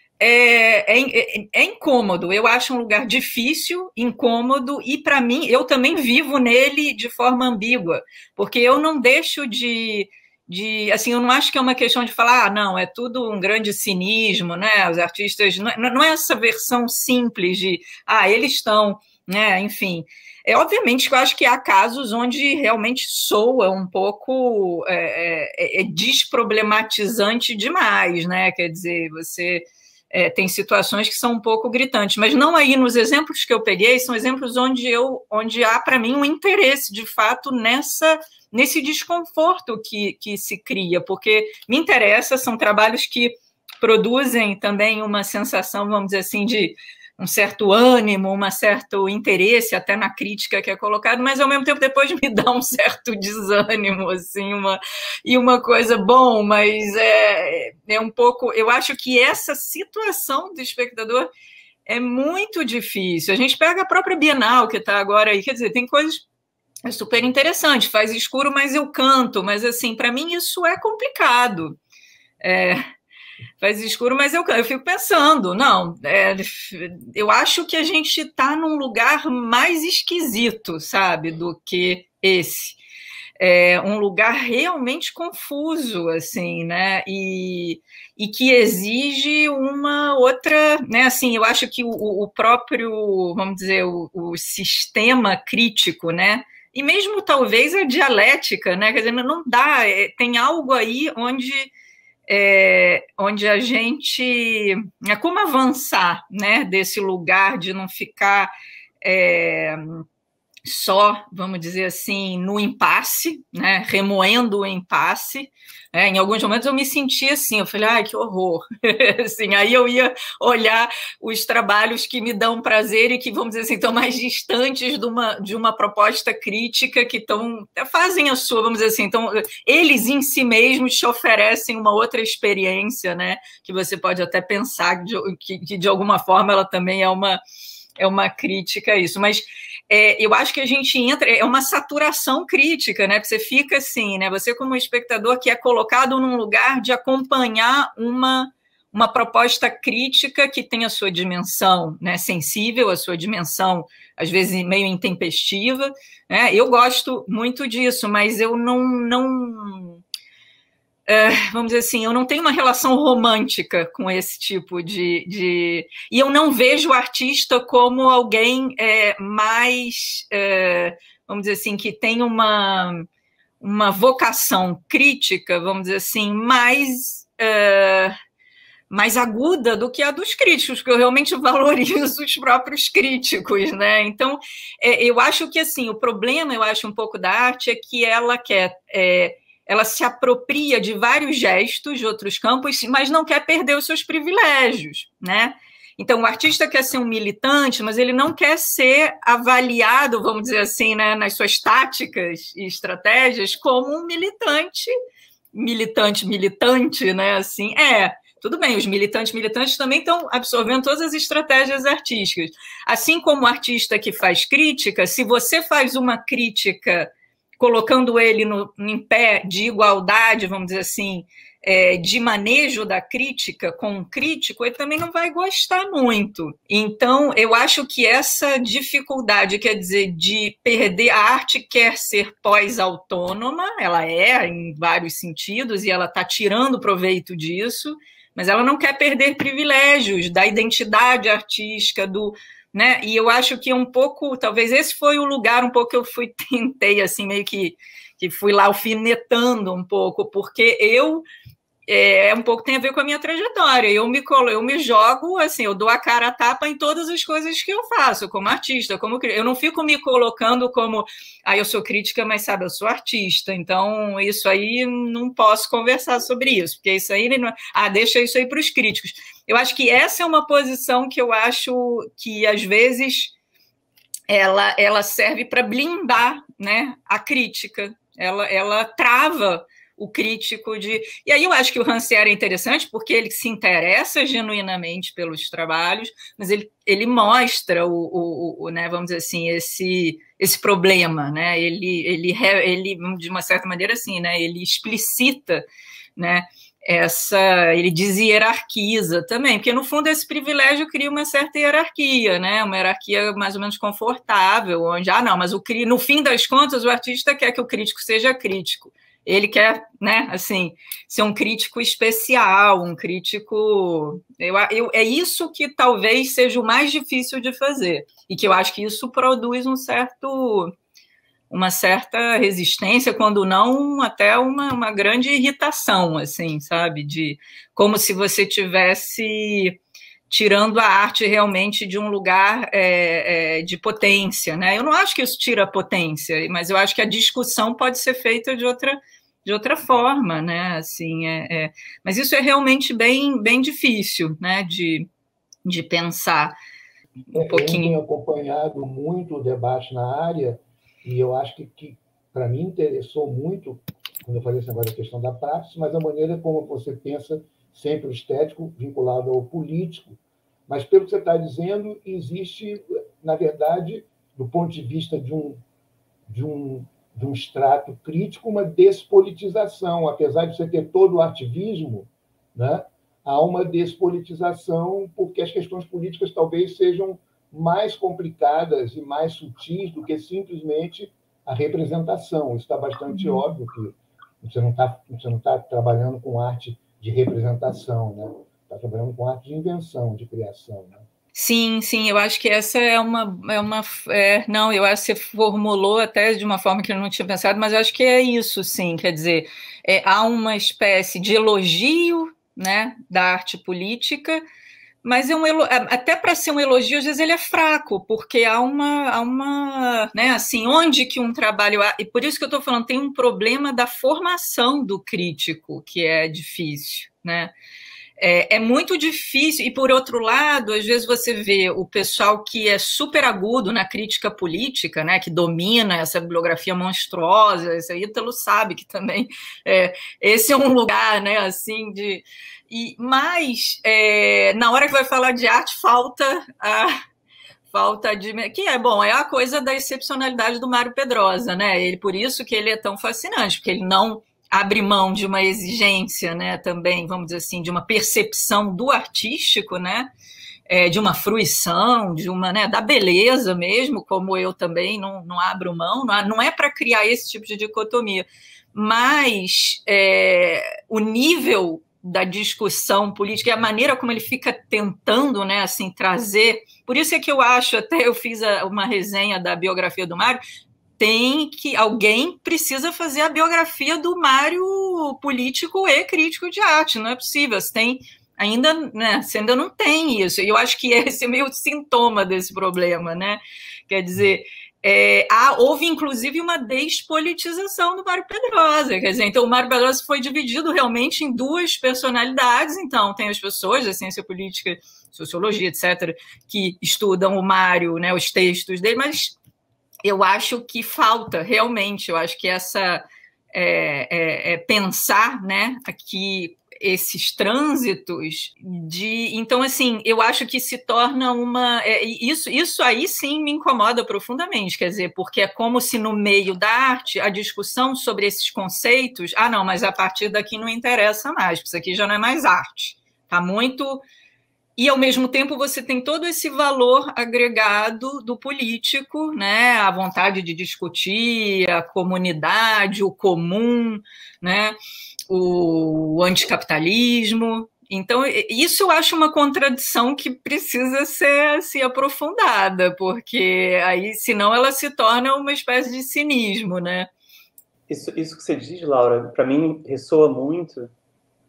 é, é, é incômodo. Eu acho um lugar difícil, incômodo, e para mim, eu também vivo nele de forma ambígua, porque eu não deixo de... De, assim, eu não acho que é uma questão de falar, ah, não, é tudo um grande cinismo, né? Os artistas, não é, não é essa versão simples de, ah, eles estão, né? Enfim, é obviamente que eu acho que há casos onde realmente soa um pouco é, é, é desproblematizante demais, né? Quer dizer, você é, tem situações que são um pouco gritantes, mas não aí nos exemplos que eu peguei, são exemplos onde eu, onde há para mim um interesse de fato nessa nesse desconforto que, que se cria, porque me interessa, são trabalhos que produzem também uma sensação, vamos dizer assim, de um certo ânimo, um certo interesse até na crítica que é colocado, mas ao mesmo tempo depois me dá um certo desânimo, assim, uma, e uma coisa, bom, mas é, é um pouco, eu acho que essa situação do espectador é muito difícil. A gente pega a própria Bienal que está agora aí, quer dizer, tem coisas é super interessante, faz escuro, mas eu canto. Mas, assim, para mim isso é complicado. É, faz escuro, mas eu canto. Eu fico pensando, não, é, eu acho que a gente está num lugar mais esquisito, sabe, do que esse. É um lugar realmente confuso, assim, né, e, e que exige uma outra, né, assim, eu acho que o, o próprio, vamos dizer, o, o sistema crítico, né, e mesmo talvez a dialética, né? Quer dizer, não dá, é, tem algo aí onde, é, onde a gente. É como avançar, né? Desse lugar de não ficar é, só, vamos dizer assim, no impasse, né? Remoendo o impasse. É, em alguns momentos eu me senti assim, eu falei, ai, que horror. Assim, aí eu ia olhar os trabalhos que me dão prazer e que, vamos dizer assim, estão mais distantes de uma, de uma proposta crítica, que estão, fazem a sua, vamos dizer assim, então, eles em si mesmos te oferecem uma outra experiência, né, que você pode até pensar de, que, que de alguma forma ela também é uma, é uma crítica a isso, mas É, eu acho que a gente entra, é uma saturação crítica, né? Você fica assim, né? Você como espectador que é colocado num lugar de acompanhar uma, uma proposta crítica que tem a sua dimensão, né, sensível, a sua dimensão, às vezes, meio intempestiva, né? Eu gosto muito disso, mas eu não... não É, vamos dizer assim, eu não tenho uma relação romântica com esse tipo de... de... E eu não vejo o artista como alguém é, mais, é, vamos dizer assim, que tem uma, uma vocação crítica, vamos dizer assim, mais, é, mais aguda do que a dos críticos, porque eu realmente valorizo os próprios críticos, né? Então, é, eu acho que, assim, o problema, eu acho, um pouco da arte é que ela quer... É, ela se apropria de vários gestos de outros campos, mas não quer perder os seus privilégios, né? Então, o artista quer ser um militante, mas ele não quer ser avaliado, vamos dizer assim, né, nas suas táticas e estratégias, como um militante, militante, militante, né? Assim, é, tudo bem, os militantes, militantes também estão absorvendo todas as estratégias artísticas. Assim como o artista que faz crítica, se você faz uma crítica colocando ele no, em pé de igualdade, vamos dizer assim, é, de manejo da crítica com um crítico, ele também não vai gostar muito. Então, eu acho que essa dificuldade, quer dizer, de perder, a arte quer ser pós-autônoma, ela é, em vários sentidos, e ela está tirando proveito disso, mas ela não quer perder privilégios da identidade artística, do... Né? E eu acho que um pouco, talvez esse foi o lugar um pouco que eu fui, tentei, assim, meio que, que fui lá alfinetando um pouco, porque eu é um pouco tem a ver com a minha trajetória. Eu me colo, eu me jogo assim, eu dou a cara a tapa em todas as coisas que eu faço, como artista, como eu não fico me colocando como, ah, eu sou crítica, mas sabe, eu sou artista. Então isso aí não posso conversar sobre isso, porque isso aí não, ah, deixa isso aí para os críticos. Eu acho que essa é uma posição que eu acho que às vezes ela, ela serve para blindar, né, a crítica. Ela, ela trava o crítico de... E aí eu acho que o Rancière é interessante porque ele se interessa genuinamente pelos trabalhos, mas ele, ele mostra o, o, o, né, vamos dizer assim, esse, esse problema, né? Ele, ele, ele, de uma certa maneira, assim, né? Ele explicita, né? Essa, ele deshierarquiza também, porque no fundo esse privilégio cria uma certa hierarquia, né? Uma hierarquia mais ou menos confortável, onde, ah, não, mas o, no fim das contas o artista quer que o crítico seja crítico. Ele quer, né, assim, ser um crítico especial, um crítico... Eu, eu, é isso que talvez seja o mais difícil de fazer, e que eu acho que isso produz um certo, uma certa resistência, quando não até uma, uma grande irritação, assim, sabe? De, como se você tivesse tirando a arte realmente de um lugar é, é, de potência, né? Eu não acho que isso tira a potência, mas eu acho que a discussão pode ser feita de outra, de outra forma, né? Assim, é, é... Mas isso é realmente bem, bem difícil, né? De, de pensar um eu pouquinho. Eu tenho acompanhado muito o debate na área e eu acho que, que para mim, interessou muito, quando eu falei esse negócio da questão da prática, mas a maneira como você pensa sempre o estético vinculado ao político. Mas, pelo que você está dizendo, existe, na verdade, do ponto de vista de um, de um, de um extrato crítico, uma despolitização. Apesar de você ter todo o ativismo, né, há uma despolitização, porque as questões políticas talvez sejam mais complicadas e mais sutis do que simplesmente a representação. Isso está bastante uhum. óbvio, que você não está você não está trabalhando com arte de representação, né? Está trabalhando com arte de invenção, de criação, né? Sim, sim, eu acho que essa é uma... É uma é, não, eu acho que você formulou até de uma forma que eu não tinha pensado, mas eu acho que é isso, sim, quer dizer, é, há uma espécie de elogio, né, da arte política, mas é um, até para ser um elogio, às vezes ele é fraco, porque há uma, há uma, né, assim, onde que um trabalho... E por isso que eu estou falando, tem um problema da formação do crítico, que é difícil, né? É, é muito difícil, e por outro lado, às vezes você vê o pessoal que é super agudo na crítica política, né, que domina essa bibliografia monstruosa, esse Ítalo sabe que também é, esse é um lugar, né, assim, de... E, mas, é, na hora que vai falar de arte, falta a... Falta de... Que é, bom, é a coisa da excepcionalidade do Mário Pedrosa, né? Ele, por isso que ele é tão fascinante, porque ele não abre mão de uma exigência, né, também, vamos dizer assim, de uma percepção do artístico, né, é, de uma fruição, de uma, né, da beleza mesmo, como eu também não, não abro mão, não, não é para criar esse tipo de dicotomia, mas é, o nível da discussão política e a maneira como ele fica tentando, né, assim, trazer, por isso é que eu acho, até eu fiz a, uma resenha da biografia do Mário, tem que alguém precisa fazer a biografia do Mário político e crítico de arte, não é possível, você tem ainda, né, você ainda não tem isso, e eu acho que esse é meio sintoma desse problema, né, quer dizer, é, há, houve inclusive uma despolitização do Mário Pedrosa, quer dizer, então o Mário Pedrosa foi dividido realmente em duas personalidades, então tem as pessoas da ciência política, sociologia, etcétera, que estudam o Mário, né, os textos dele, mas eu acho que falta, realmente, eu acho que essa é, é, é pensar, né, aqui esses trânsitos de... Então, assim, eu acho que se torna uma... É, isso, isso aí, sim, me incomoda profundamente, quer dizer, porque é como se no meio da arte a discussão sobre esses conceitos... Ah, não, mas a partir daqui não interessa mais, porque isso aqui já não é mais arte. Está muito... E, ao mesmo tempo, você tem todo esse valor agregado do político, né? A vontade de discutir, a comunidade, o comum, né? O anticapitalismo. Então, isso eu acho uma contradição que precisa ser assim, aprofundada, porque aí, senão, ela se torna uma espécie de cinismo, né? Isso, isso que você diz, Laura, para mim ressoa muito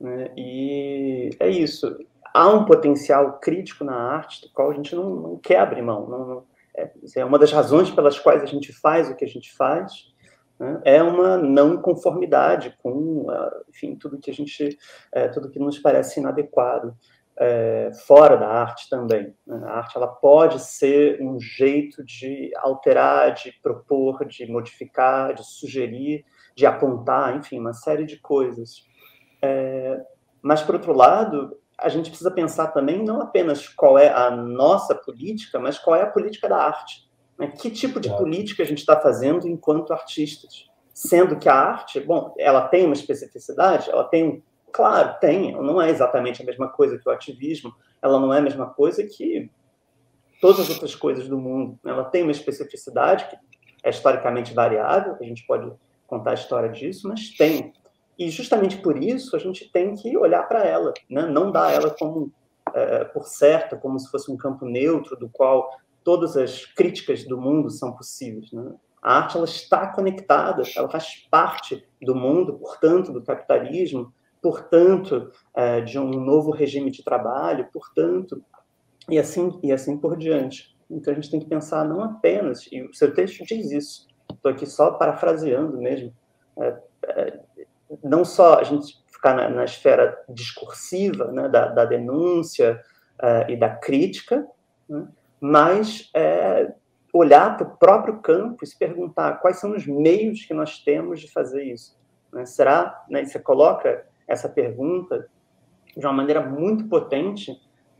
né? E é isso. Há um potencial crítico na arte do qual a gente não, não quer abrir mão. Não, não, é, é uma das razões pelas quais a gente faz o que a gente faz, né? É uma não conformidade com, enfim, tudo que a gente, é, tudo que nos parece inadequado. É, fora da arte também, né? A arte ela pode ser um jeito de alterar, de propor, de modificar, de sugerir, de apontar, enfim, uma série de coisas. É, mas, por outro lado, a gente precisa pensar também não apenas qual é a nossa política, mas qual é a política da arte, né? Que tipo de política a gente está fazendo enquanto artistas? Sendo que a arte, bom, ela tem uma especificidade, ela tem um Claro, tem. Não é exatamente a mesma coisa que o ativismo. Ela não é a mesma coisa que todas as outras coisas do mundo. Ela tem uma especificidade que é historicamente variável, a gente pode contar a história disso, mas tem. E justamente por isso a gente tem que olhar para ela, né? Não dar ela como é, por certa, como se fosse um campo neutro do qual todas as críticas do mundo são possíveis, né? A arte ela está conectada, ela faz parte do mundo, portanto, do capitalismo, portanto, de um novo regime de trabalho, portanto, e assim, e assim por diante. Então, a gente tem que pensar não apenas, e o seu texto diz isso, estou aqui só parafraseando mesmo, é, é, não só a gente ficar na, na esfera discursiva, né, da, da denúncia é, e da crítica, né, mas é, olhar para o próprio campo e se perguntar quais são os meios que nós temos de fazer isso. Né? Será, né, você coloca essa pergunta de uma maneira muito potente,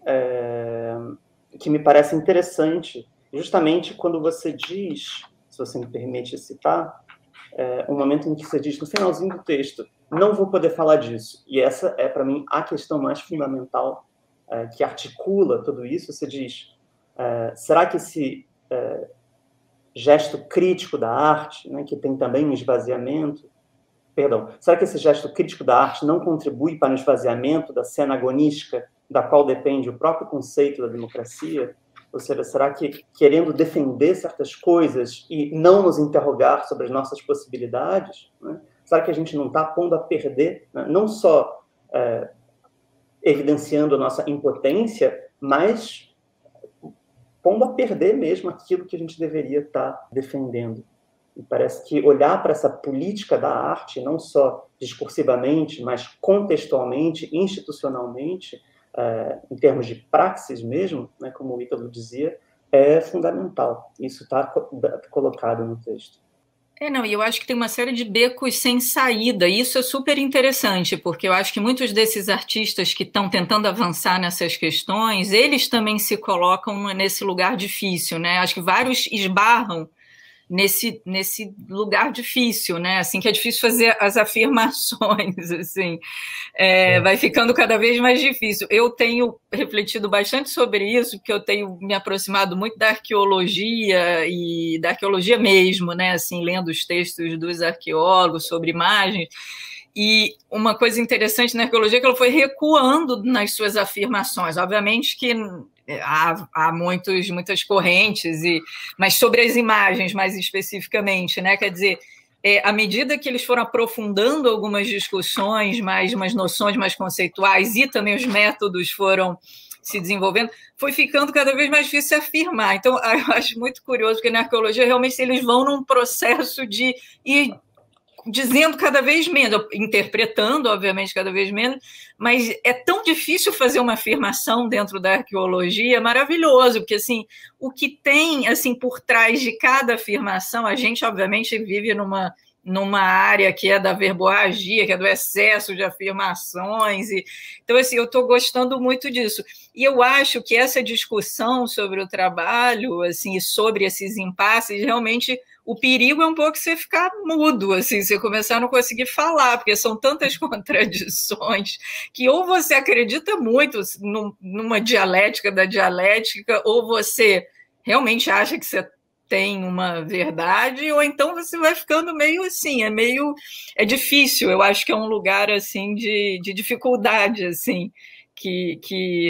é, que me parece interessante, justamente quando você diz, se você me permite citar, é, um momento em que você diz, no finalzinho do texto, não vou poder falar disso. E essa é, para mim, a questão mais fundamental é, que articula tudo isso. Você diz, é, será que esse é, gesto crítico da arte, né, que tem também um esvaziamento, Perdão, será que esse gesto crítico da arte não contribui para o esvaziamento da cena agonística da qual depende o próprio conceito da democracia? Ou seja, será que, querendo defender certas coisas e não nos interrogar sobre as nossas possibilidades, né, será que a gente não está pondo a perder, né, não só é, evidenciando a nossa impotência, mas pondo a perder mesmo aquilo que a gente deveria estar defendendo? E parece que olhar para essa política da arte, não só discursivamente, mas contextualmente, institucionalmente, é, em termos de praxis mesmo, né, como o Ítalo dizia, é fundamental. Isso está colocado no texto. É, não, e eu acho que tem uma série de becos sem saída, e isso é super interessante, porque eu acho que muitos desses artistas que estão tentando avançar nessas questões, eles também se colocam nesse lugar difícil, né? Acho que vários esbarram nesse, nesse lugar difícil, né? Assim, que é difícil fazer as afirmações, assim, é, vai ficando cada vez mais difícil. Eu tenho refletido bastante sobre isso, porque eu tenho me aproximado muito da arqueologia e da arqueologia mesmo, né? Assim, lendo os textos dos arqueólogos sobre imagens. E uma coisa interessante na arqueologia é que ela foi recuando nas suas afirmações. Obviamente que há, há muitos, muitas correntes, e, mas sobre as imagens mais especificamente, né? Quer dizer, é, à medida que eles foram aprofundando algumas discussões, mais umas noções mais conceituais, e também os métodos foram se desenvolvendo, foi ficando cada vez mais difícil afirmar. Então, eu acho muito curioso, porque na arqueologia, realmente, eles vão num processo de ir dizendo cada vez menos, interpretando, obviamente, cada vez menos, mas é tão difícil fazer uma afirmação dentro da arqueologia, é maravilhoso, porque, assim, o que tem, assim, por trás de cada afirmação, a gente, obviamente, vive numa, numa área que é da verborragia, que é do excesso de afirmações, e, então, assim, eu estou gostando muito disso. E eu acho que essa discussão sobre o trabalho, assim, sobre esses impasses, realmente o perigo é um pouco você ficar mudo, assim, você começar a não conseguir falar, porque são tantas contradições que ou você acredita muito numa dialética da dialética, ou você realmente acha que você tem uma verdade, ou então você vai ficando meio assim, é meio, é difícil, eu acho que é um lugar, assim, de, de dificuldade, assim, que... que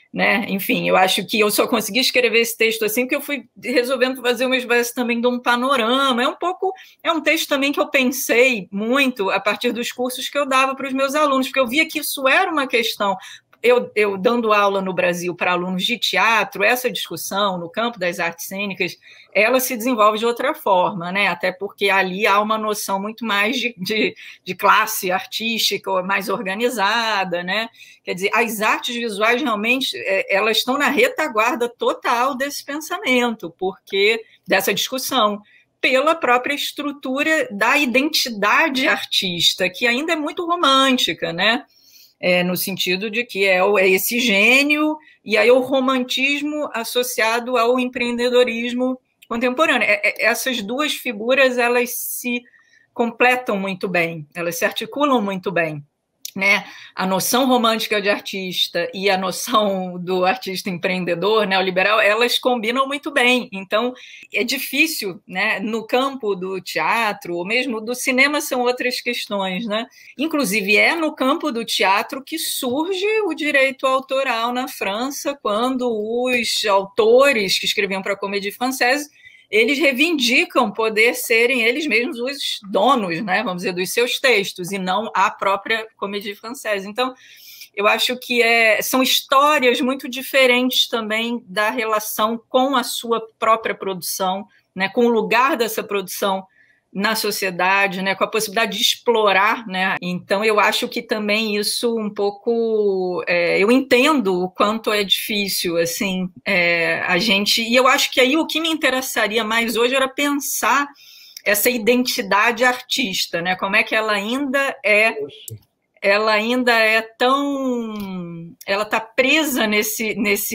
né? Enfim, eu acho que eu só consegui escrever esse texto assim porque eu fui resolvendo fazer uma espécie também de um panorama. É um pouco, é um texto também que eu pensei muito a partir dos cursos que eu dava para os meus alunos, porque eu via que isso era uma questão. Eu, eu dando aula no Brasil para alunos de teatro, essa discussão no campo das artes cênicas, ela se desenvolve de outra forma, né? Até porque ali há uma noção muito mais de, de, de classe artística, mais organizada, né? Quer dizer, as artes visuais realmente elas estão na retaguarda total desse pensamento, porque dessa discussão, pela própria estrutura da identidade artista, que ainda é muito romântica, né? É, no sentido de que é, é esse gênio, e aí o romantismo associado ao empreendedorismo contemporâneo. É, é, essas duas figuras, elas se completam muito bem, elas se articulam muito bem, né? A noção romântica de artista e a noção do artista empreendedor, neoliberal, elas combinam muito bem. Então, é difícil, né? No campo do teatro, ou mesmo do cinema, são outras questões, né? Inclusive, é no campo do teatro que surge o direito autoral na França, quando os autores que escreviam para a Comédie Française eles reivindicam poder serem eles mesmos os donos, né, vamos dizer, dos seus textos, e não a própria Comédie Française. Então, eu acho que é, são histórias muito diferentes também da relação com a sua própria produção, né, com o lugar dessa produção na sociedade, né, com a possibilidade de explorar, né? Então eu acho que também isso um pouco, é, eu entendo o quanto é difícil, assim, é, a gente, e eu acho que aí o que me interessaria mais hoje era pensar essa identidade artista, né? Como é que ela ainda é, ela ainda é tão, ela está presa nesse, nesse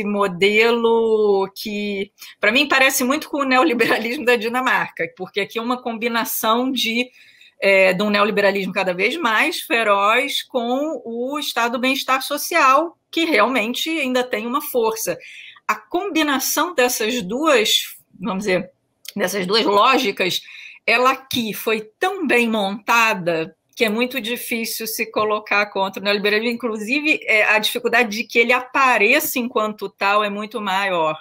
modelo que, para mim, parece muito com o neoliberalismo da Dinamarca, porque aqui é uma combinação de, é, de um neoliberalismo cada vez mais feroz com o estado do bem-estar social, que realmente ainda tem uma força. A combinação dessas duas, vamos dizer, dessas duas lógicas, ela aqui foi tão bem montada que é muito difícil se colocar contra o neoliberalismo, inclusive é, a dificuldade de que ele apareça enquanto tal é muito maior.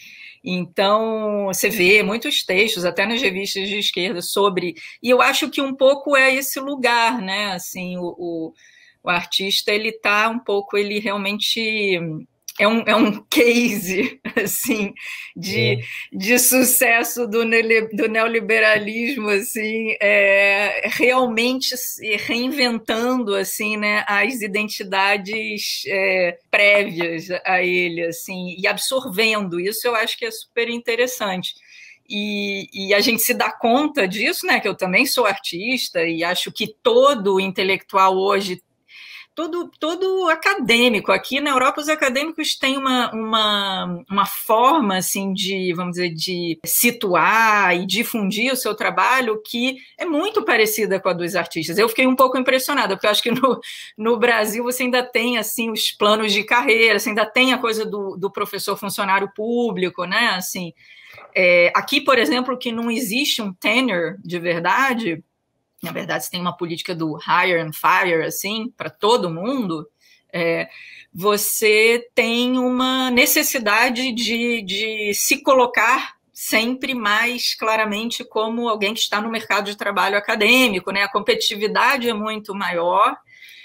Então, você vê muitos textos, até nas revistas de esquerda, sobre... E eu acho que um pouco é esse lugar, né? Assim, o, o, o artista, ele está um pouco, ele realmente... É um, é um case assim, de, é. de sucesso do, do neoliberalismo, assim, é, realmente reinventando assim, né, as identidades é, prévias a ele, assim, e absorvendo isso. Eu acho que é super interessante. E, e a gente se dá conta disso, né, que eu também sou artista e acho que todo intelectual hoje, Todo, todo acadêmico. Aqui na Europa, os acadêmicos têm uma, uma, uma forma assim, de, vamos dizer, de situar e difundir o seu trabalho que é muito parecida com a dos artistas. Eu fiquei um pouco impressionada, porque eu acho que no, no Brasil você ainda tem assim, os planos de carreira, você ainda tem a coisa do, do professor funcionário público, né? Assim, é, aqui, por exemplo, que não existe um tenure de verdade. Na verdade, você tem uma política do hire and fire, assim, para todo mundo, é, você tem uma necessidade de, de se colocar sempre mais claramente como alguém que está no mercado de trabalho acadêmico, né? A competitividade é muito maior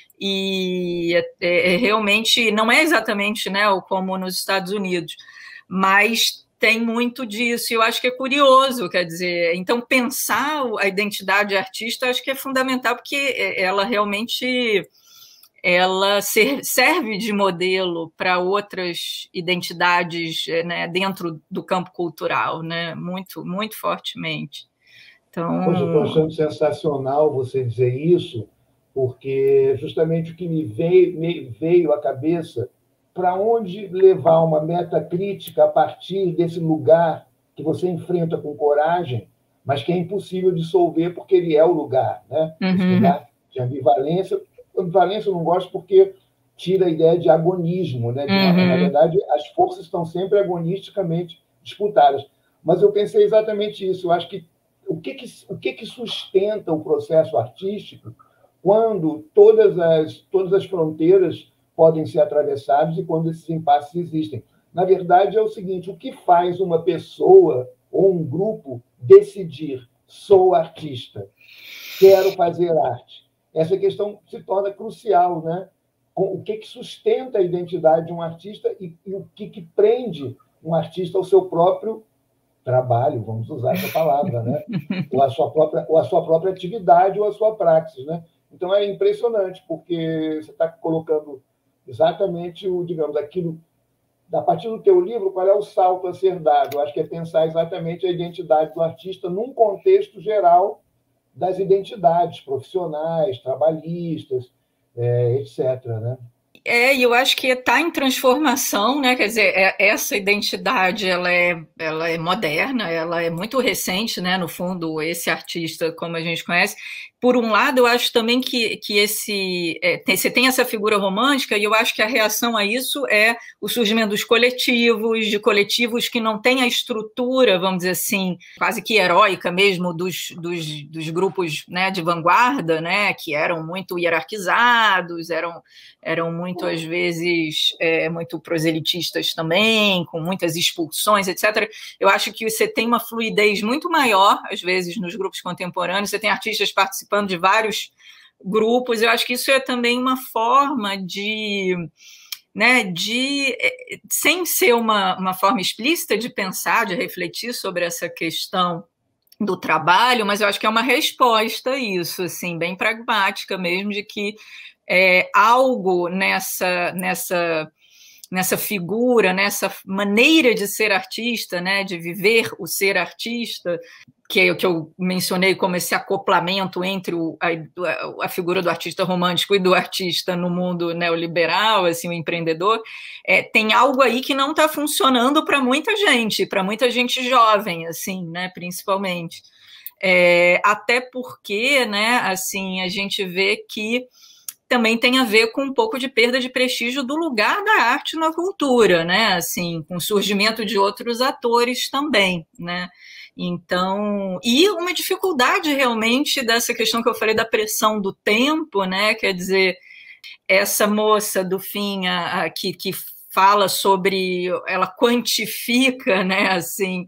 e é, é, realmente não é exatamente, né, como nos Estados Unidos, mas tem muito disso, e eu acho que é curioso, quer dizer, então pensar a identidade artista acho que é fundamental, porque ela realmente ela serve de modelo para outras identidades, né, dentro do campo cultural, né, muito, muito fortemente. Então... Hoje eu estou achando sensacional você dizer isso, porque justamente o que me veio, me veio à cabeça, para onde levar uma metacrítica a partir desse lugar que você enfrenta com coragem, mas que é impossível dissolver porque ele é o lugar, né? Uhum. Esse lugar de ambivalência. Ambivalência eu não gosto porque tira a ideia de agonismo, né? De, uhum. Na verdade, as forças estão sempre agonisticamente disputadas. Mas eu pensei exatamente isso. Eu acho que o que, que, o que, que sustenta o processo artístico quando todas as, todas as fronteiras podem ser atravessados e quando esses impasses existem. Na verdade, é o seguinte, o que faz uma pessoa ou um grupo decidir sou artista, quero fazer arte? Essa questão se torna crucial, né? O que, que sustenta a identidade de um artista e, e o que, que prende um artista ao seu próprio trabalho, vamos usar essa palavra, né? ou, a sua própria, ou a sua própria atividade ou a sua praxis, né? Então, é impressionante, porque você está colocando exatamente o, digamos, aquilo, a partir do teu livro, qual é o salto a ser dado? Eu acho que é pensar exatamente a identidade do artista num contexto geral das identidades profissionais, trabalhistas, é, etcétera, né? É, e eu acho que está em transformação, né? Quer dizer, é, essa identidade ela é, ela é moderna, ela é muito recente, né? No fundo, esse artista, como a gente conhece. Por um lado, eu acho também que, que esse, é, tem, você tem essa figura romântica, e eu acho que a reação a isso é o surgimento dos coletivos, de coletivos que não têm a estrutura, vamos dizer assim, quase que heróica mesmo, dos, dos, dos grupos, né, de vanguarda, né? Que eram muito hierarquizados, eram, eram muito, às vezes, é, muito proselitistas também, com muitas expulsões, etcétera. Eu acho que você tem uma fluidez muito maior, às vezes, nos grupos contemporâneos, você tem artistas participando de vários grupos. Eu acho que isso é também uma forma de, né, de sem ser uma, uma forma explícita de pensar, de refletir sobre essa questão do trabalho, mas eu acho que é uma resposta a isso, assim, bem pragmática mesmo, de que é, algo nessa, nessa, nessa figura, nessa maneira de ser artista, né, de viver o ser artista, que é o que eu mencionei como esse acoplamento entre o, a, a figura do artista romântico e do artista no mundo neoliberal, assim, o empreendedor, é, tem algo aí que não está funcionando para muita gente, para muita gente jovem, assim, né, principalmente. É, até porque, né, assim, a gente vê que também tem a ver com um pouco de perda de prestígio do lugar da arte na cultura, né, assim, com o surgimento de outros atores também, né. Então, e uma dificuldade realmente dessa questão que eu falei da pressão do tempo, né? Quer dizer, essa moça do fim a, a, que, que fala sobre, ela quantifica, né? Assim,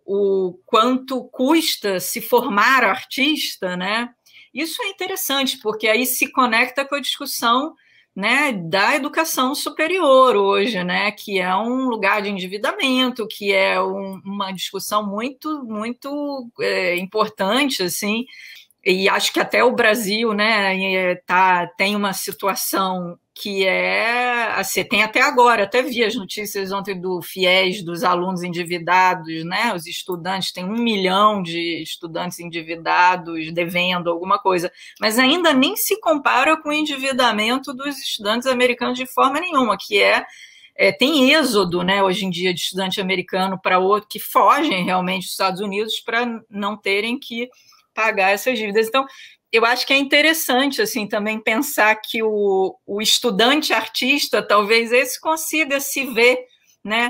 o quanto custa se formar artista, né? Isso é interessante, porque aí se conecta com a discussão, né, da educação superior hoje, né, que é um lugar de endividamento, que é um, uma discussão muito, muito é, importante, assim, e acho que até o Brasil, né, tá, tem uma situação que é, assim, tem até agora, até vi as notícias ontem do FIES, dos alunos endividados, né, os estudantes, tem um milhão de estudantes endividados devendo alguma coisa, mas ainda nem se compara com o endividamento dos estudantes americanos de forma nenhuma, que é, é tem êxodo, né, hoje em dia, de estudante americano para outro, que fogem realmente dos Estados Unidos para não terem que pagar essas dívidas. Então, eu acho que é interessante, assim, também pensar que o, o estudante artista, talvez esse consiga se ver, né,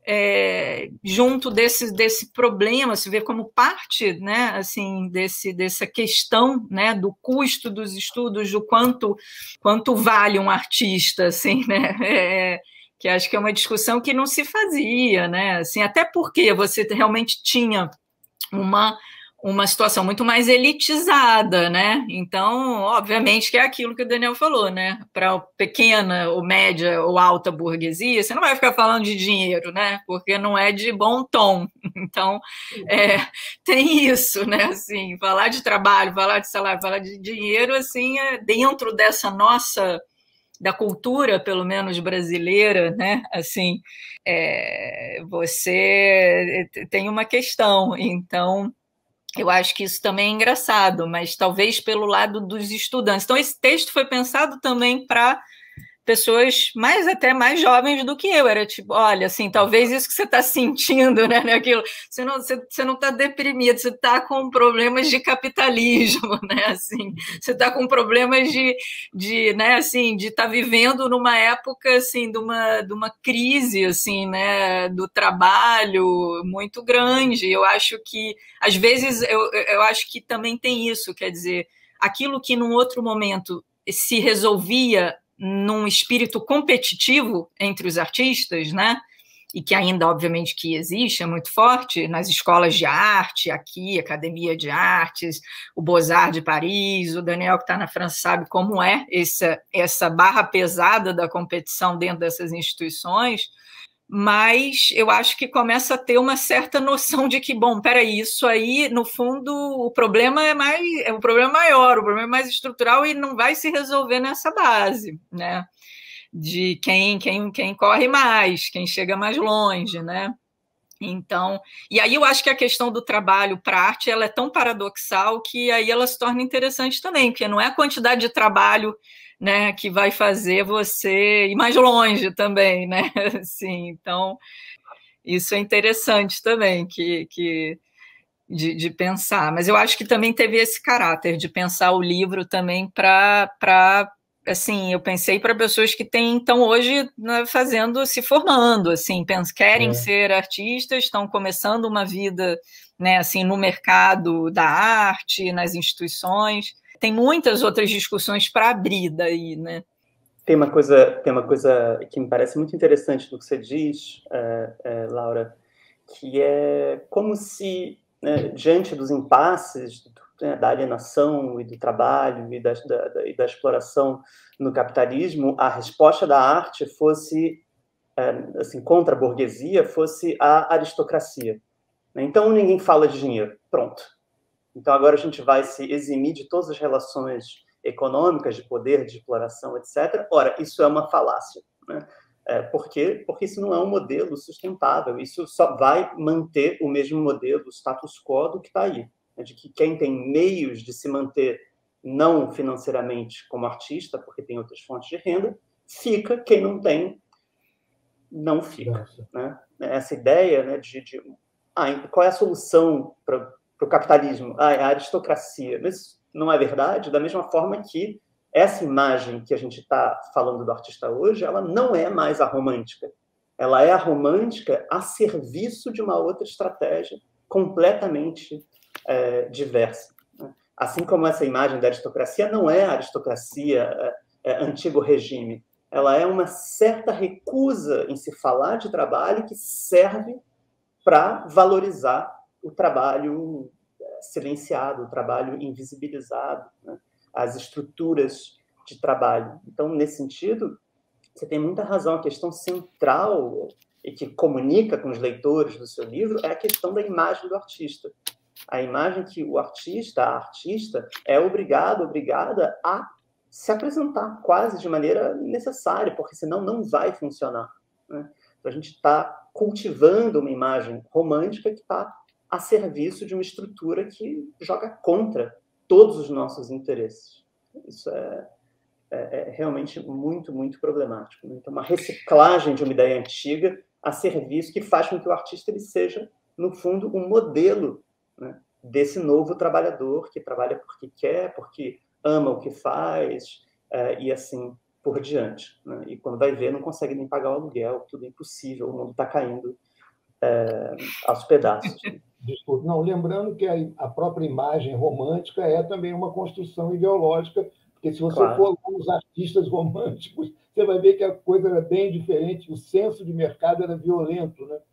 é, junto desse, desse problema, se ver como parte, né, assim, desse, dessa questão, né, do custo dos estudos, do quanto, quanto vale um artista, assim, né, é, que acho que é uma discussão que não se fazia, né, assim, até porque você realmente tinha uma uma situação muito mais elitizada, né? Então, obviamente que é aquilo que o Daniel falou, né? Para pequena ou média ou alta burguesia, você não vai ficar falando de dinheiro, né? Porque não é de bom tom. Então, é, tem isso, né? Assim, falar de trabalho, falar de salário, falar de dinheiro, assim, é dentro dessa nossa, da cultura, pelo menos brasileira, né? Assim, é, você tem uma questão. Então, eu acho que isso também é engraçado, mas talvez pelo lado dos estudantes. Então, esse texto foi pensado também para pessoas mais até mais jovens do que eu. Era tipo, olha, assim, talvez isso que você está sentindo, né, aquilo, você não você, você não está deprimido, você está com problemas de capitalismo, né, assim, você está com problemas de, de né, assim, de estar tá vivendo numa época, assim, de uma, de uma crise, assim, né, do trabalho muito grande. Eu acho que, às vezes, eu, eu acho que também tem isso, quer dizer, aquilo que num outro momento se resolvia num espírito competitivo entre os artistas, né? E que ainda, obviamente, que existe, é muito forte, nas escolas de arte, aqui, Academia de Artes, o Beaux-Arts de Paris, o Daniel, que está na França, sabe como é essa, essa barra pesada da competição dentro dessas instituições, mas eu acho que começa a ter uma certa noção de que, bom, peraí, isso aí, no fundo, o problema é mais, é um problema maior, o problema é mais estrutural e não vai se resolver nessa base, né? De quem, quem, quem corre mais, quem chega mais longe, né? Então, e aí eu acho que a questão do trabalho para a arte, ela é tão paradoxal que aí ela se torna interessante também, porque não é a quantidade de trabalho, né, que vai fazer você ir mais longe também, né? Assim, então, isso é interessante também que, que, de, de pensar. Mas eu acho que também teve esse caráter de pensar o livro também para... para assim, eu pensei para pessoas que têm, estão hoje, né, fazendo, se formando, assim, pensam, querem é. ser artistas, estão começando uma vida, né, assim, no mercado da arte, nas instituições. Tem muitas outras discussões para abrir daí, né? Tem uma coisa, tem uma coisa que me parece muito interessante do que você diz, é, é, Laura, que é como se, né, diante dos impasses da alienação e do trabalho e da, da, e da exploração no capitalismo, a resposta da arte fosse, assim, contra a burguesia, fosse a aristocracia. Então, ninguém fala de dinheiro. Pronto. Então, agora a gente vai se eximir de todas as relações econômicas, de poder, de exploração, etcétera. Ora, isso é uma falácia, né? É, por quê? Porque isso não é um modelo sustentável. Isso só vai manter o mesmo modelo, o status quo do que está aí, de que quem tem meios de se manter não financeiramente como artista, porque tem outras fontes de renda, fica, quem não tem, não fica. Né? Essa ideia, né, de, de ah, qual é a solução para o capitalismo? Ah, é a aristocracia. Mas não é verdade, da mesma forma que essa imagem que a gente está falando do artista hoje, ela não é mais a romântica. Ela é a romântica a serviço de uma outra estratégia completamente É, diversa. Né? Assim como essa imagem da aristocracia não é a aristocracia é, é, antigo regime, ela é uma certa recusa em se falar de trabalho que serve para valorizar o trabalho silenciado, o trabalho invisibilizado, né? As estruturas de trabalho. Então, nesse sentido, você tem muita razão. A questão central e que comunica com os leitores do seu livro é a questão da imagem do artista. A imagem que o artista, a artista, é obrigado, obrigada a se apresentar quase de maneira necessária, porque senão não vai funcionar. Né? Então, a gente está cultivando uma imagem romântica que está a serviço de uma estrutura que joga contra todos os nossos interesses. Isso é, é, é realmente muito, muito problemático. Né? Então, uma reciclagem de uma ideia antiga a serviço que faz com que o artista ele seja, no fundo, um modelo, né, desse novo trabalhador que trabalha porque quer, porque ama o que faz, é, e assim por diante. Né? E quando vai ver, não consegue nem pagar o aluguel, tudo é impossível, o mundo está caindo é, aos pedaços. Desculpe, não, lembrando que a, a própria imagem romântica é também uma construção ideológica, porque se você claro. for com os artistas românticos, você vai ver que a coisa era bem diferente, o senso de mercado era violento, né?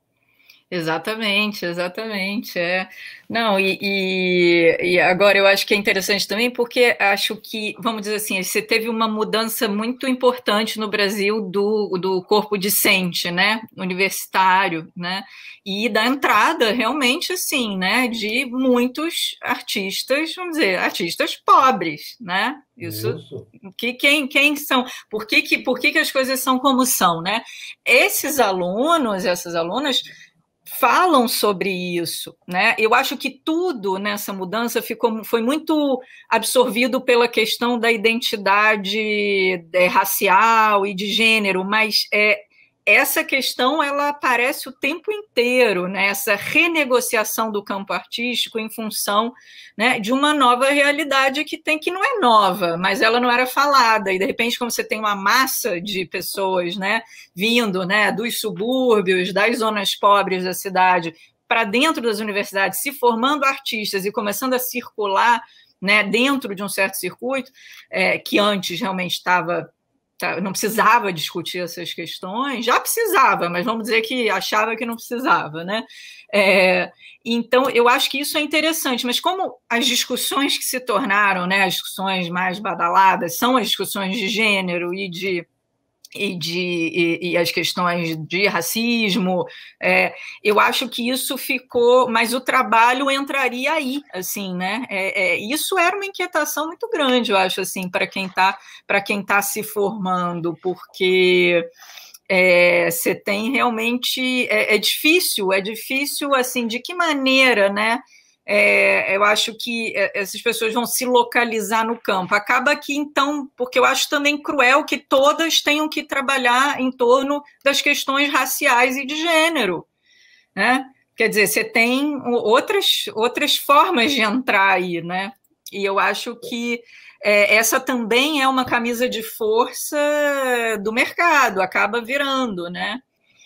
Exatamente, exatamente. É. Não, e, e, e agora eu acho que é interessante também porque acho que, vamos dizer assim, você teve uma mudança muito importante no Brasil do, do corpo discente, né, universitário, né, e da entrada realmente assim, né, de muitos artistas, vamos dizer, artistas pobres, né, isso, Isso. Que, quem, quem são, por que, que, por que, que as coisas são como são, né, esses alunos, essas alunas falam sobre isso, né? Eu acho que tudo nessa mudança ficou, foi muito absorvido pela questão da identidade é, racial e de gênero, mas é, essa questão ela aparece o tempo inteiro, né? Essa renegociação do campo artístico em função, né, de uma nova realidade que tem que não é nova, mas ela não era falada, e de repente, como você tem uma massa de pessoas, né, vindo, né, dos subúrbios, das zonas pobres da cidade, para dentro das universidades, se formando artistas e começando a circular, né, dentro de um certo circuito, é, que antes realmente estava não precisava discutir essas questões, já precisava, mas vamos dizer que achava que não precisava, né? É, então, eu acho que isso é interessante, mas como as discussões que se tornaram, né, as discussões mais badaladas, são as discussões de gênero e de E, de, e, e as questões de racismo, é, eu acho que isso ficou, mas o trabalho entraria aí, assim, né? É, é, isso era uma inquietação muito grande, eu acho, assim, para quem está para quem tá se formando, porque é, você tem realmente é, é difícil, é difícil, assim, de que maneira, né? É, eu acho que essas pessoas vão se localizar no campo. Acaba que, então, porque eu acho também cruel que todas tenham que trabalhar em torno das questões raciais e de gênero, né? Quer dizer, você tem outras, outras formas de entrar aí, né? E eu acho que é, essa também é uma camisa de força do mercado, acaba virando, né?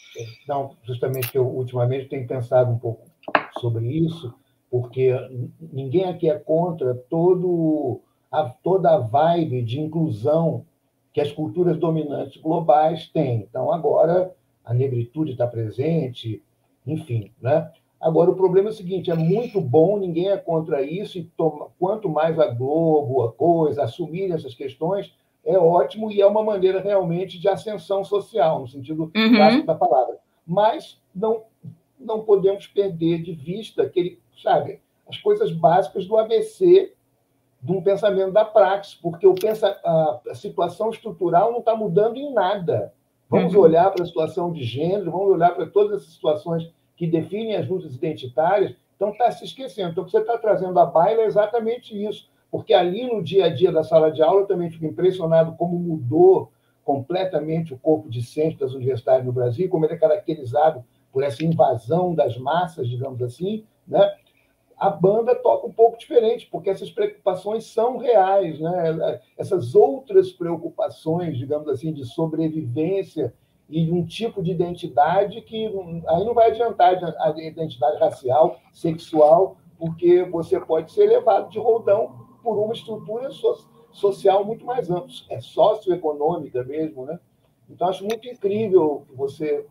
Não, justamente eu ultimamente tenho pensado um pouco sobre isso, porque ninguém aqui é contra todo a, toda a vibe de inclusão que as culturas dominantes globais têm. Então, agora, a negritude está presente, enfim. Né? Agora, o problema é o seguinte, é muito bom, ninguém é contra isso, e toma, quanto mais a Globo, a coisa, assumirem essas questões, é ótimo e é uma maneira realmente de ascensão social, no sentido uhum. clássico da palavra. Mas não, não podemos perder de vista aquele, sabe, as coisas básicas do A B C de um pensamento da praxis, porque o pensa, a situação estrutural não está mudando em nada. Vamos uhum. olhar para a situação de gênero, vamos olhar para todas essas situações que definem as lutas identitárias, então está se esquecendo. Então, o que você está trazendo à baila é exatamente isso, porque ali no dia a dia da sala de aula eu também fico impressionado como mudou completamente o corpo discente das universidades no Brasil, como ele é caracterizado por essa invasão das massas, digamos assim, né? A banda toca um pouco diferente, porque essas preocupações são reais, né? Essas outras preocupações, digamos assim, de sobrevivência e de um tipo de identidade que aí não vai adiantar a identidade racial, sexual, porque você pode ser levado de roldão por uma estrutura so- social muito mais ampla, é socioeconômica mesmo, né? Então, acho muito incrível que você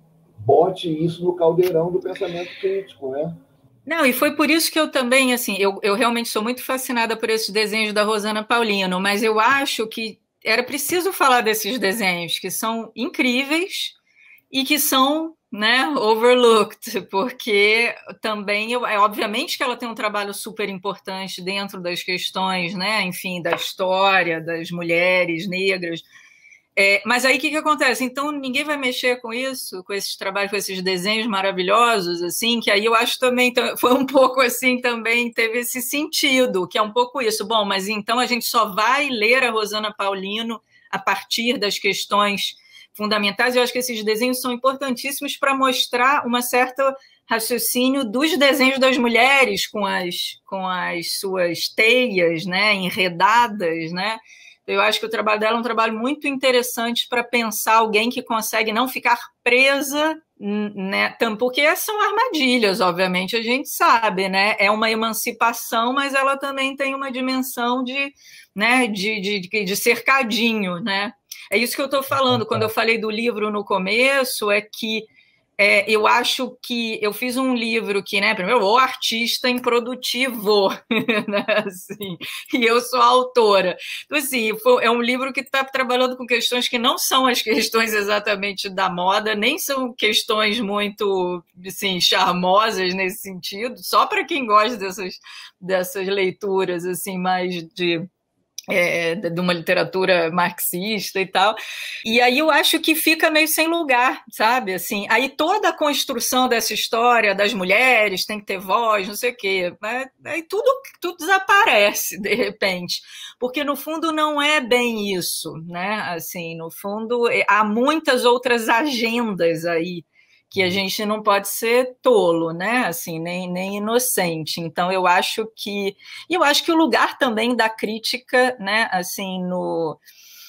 bote isso no caldeirão do pensamento crítico, né? Não, e foi por isso que eu também, assim, eu, eu realmente sou muito fascinada por esses desenhos da Rosana Paulino, mas eu acho que era preciso falar desses desenhos, que são incríveis e que são, né, overlooked, porque também, eu, é obviamente que ela tem um trabalho super importante dentro das questões, né, enfim, da história das mulheres negras. É, mas aí o que, que acontece? Então ninguém vai mexer com isso, com esses trabalhos, com esses desenhos maravilhosos, assim, que aí eu acho também foi um pouco assim também, teve esse sentido, que é um pouco isso. Bom, mas então a gente só vai ler a Rosana Paulino a partir das questões fundamentais. Eu acho que esses desenhos são importantíssimos para mostrar uma certa raciocínio dos desenhos das mulheres com as, com as suas teias, né, enredadas, né? Eu acho que o trabalho dela é um trabalho muito interessante para pensar alguém que consegue não ficar presa, né? Porque são armadilhas, obviamente, a gente sabe, né? É uma emancipação, mas ela também tem uma dimensão de, né, de, de, de cercadinho, né? É isso que eu estou falando. Quando eu falei do livro no começo, é que É, eu acho que eu fiz um livro que, né, primeiro, o artista improdutivo, né, assim, e eu sou a autora. Então, assim, foi, é um livro que está trabalhando com questões que não são as questões exatamente da moda, nem são questões muito, assim, charmosas nesse sentido, só para quem gosta dessas, dessas leituras, assim, mais de... É, de uma literatura marxista e tal, e aí eu acho que fica meio sem lugar, sabe, assim, aí toda a construção dessa história das mulheres tem que ter voz, não sei o quê, mas aí tudo, tudo desaparece de repente, porque no fundo não é bem isso, né, assim, no fundo há muitas outras agendas aí, que a gente não pode ser tolo, né? Assim, nem, nem inocente. Então, eu acho que... E eu acho que o lugar também da crítica, né? Assim, no...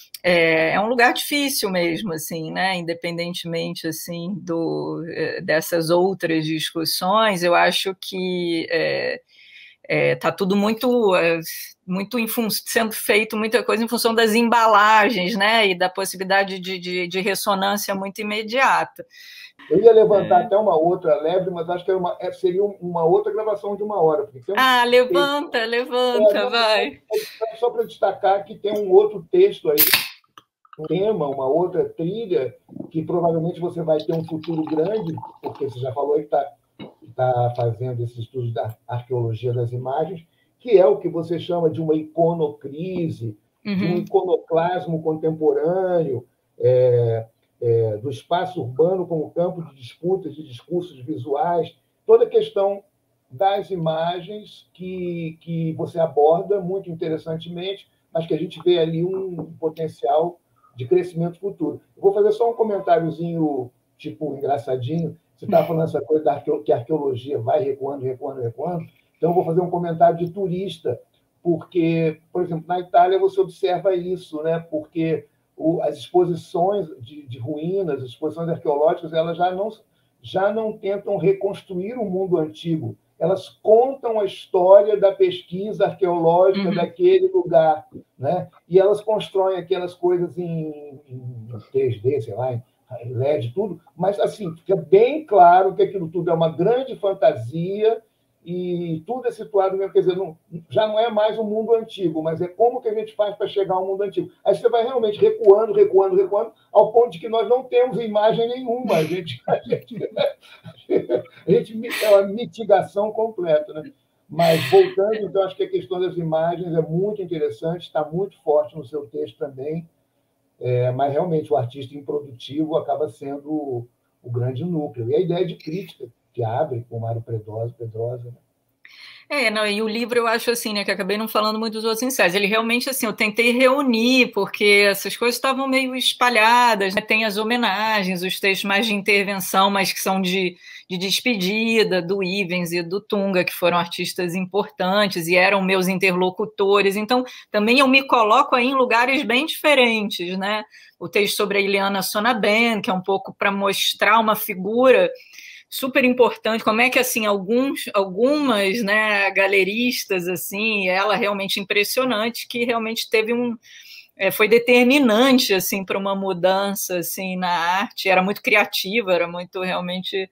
É, é um lugar difícil mesmo, assim, né? Independentemente, assim, do, dessas outras discussões, eu acho que... É, está é, tudo muito, é, muito em sendo feito muita coisa em função das embalagens, né, e da possibilidade de, de, de ressonância muito imediata. Eu ia levantar é. até uma outra lebre, mas acho que era uma, seria uma outra gravação de uma hora. Porque tem um ah, levanta, texto, levanta, é, vai. Só para destacar que tem um outro texto aí, um tema, uma outra trilha, que provavelmente você vai ter um futuro grande, porque você já falou que está tá fazendo esses estudos da arqueologia das imagens, que é o que você chama de uma iconocrise, uhum. de um iconoclasmo contemporâneo, é, é, do espaço urbano como campo de disputas, de discursos visuais, toda a questão das imagens que, que você aborda muito interessantemente, mas que a gente vê ali um potencial de crescimento futuro. Eu vou fazer só um comentáriozinho, tipo, engraçadinho. Você estava falando essa coisa da arqueo- que a arqueologia vai recuando, recuando, recuando. Então, eu vou fazer um comentário de turista, porque, por exemplo, na Itália você observa isso, né? Porque o, as exposições de, de ruínas, as exposições arqueológicas, elas já não, já não tentam reconstruir o mundo antigo. Elas contam a história da pesquisa arqueológica uhum. daquele lugar, né? E elas constroem aquelas coisas em, em três D, sei lá, em L E D, tudo, mas assim, fica bem claro que aquilo tudo é uma grande fantasia e tudo é situado mesmo, quer dizer, não, já não é mais um mundo antigo, mas é como que a gente faz para chegar ao mundo antigo. Aí você vai realmente recuando, recuando, recuando, ao ponto de que nós não temos imagem nenhuma, a gente, a gente, a gente é uma mitigação completa, né? Mas, voltando, então, acho que a questão das imagens é muito interessante, está muito forte no seu texto também, é, mas, realmente, o artista improdutivo acaba sendo o, o grande núcleo. E a ideia de crítica que abre com o Mário Pedrosa, Pedrosa, né? É, não, e o livro eu acho assim, né, que acabei não falando muito dos outros ensaios, ele realmente, assim, eu tentei reunir, porque essas coisas estavam meio espalhadas, né, tem as homenagens, os textos mais de intervenção, mas que são de, de despedida, do Ivens e do Tunga, que foram artistas importantes e eram meus interlocutores, então também eu me coloco aí em lugares bem diferentes, né, o texto sobre a Ileana Sonnabend, que é um pouco para mostrar uma figura super importante, como é que, assim, alguns, algumas, né, galeristas, assim, ela realmente impressionante, que realmente teve um, é, foi determinante, assim, para uma mudança, assim, na arte, era muito criativa, era muito, realmente,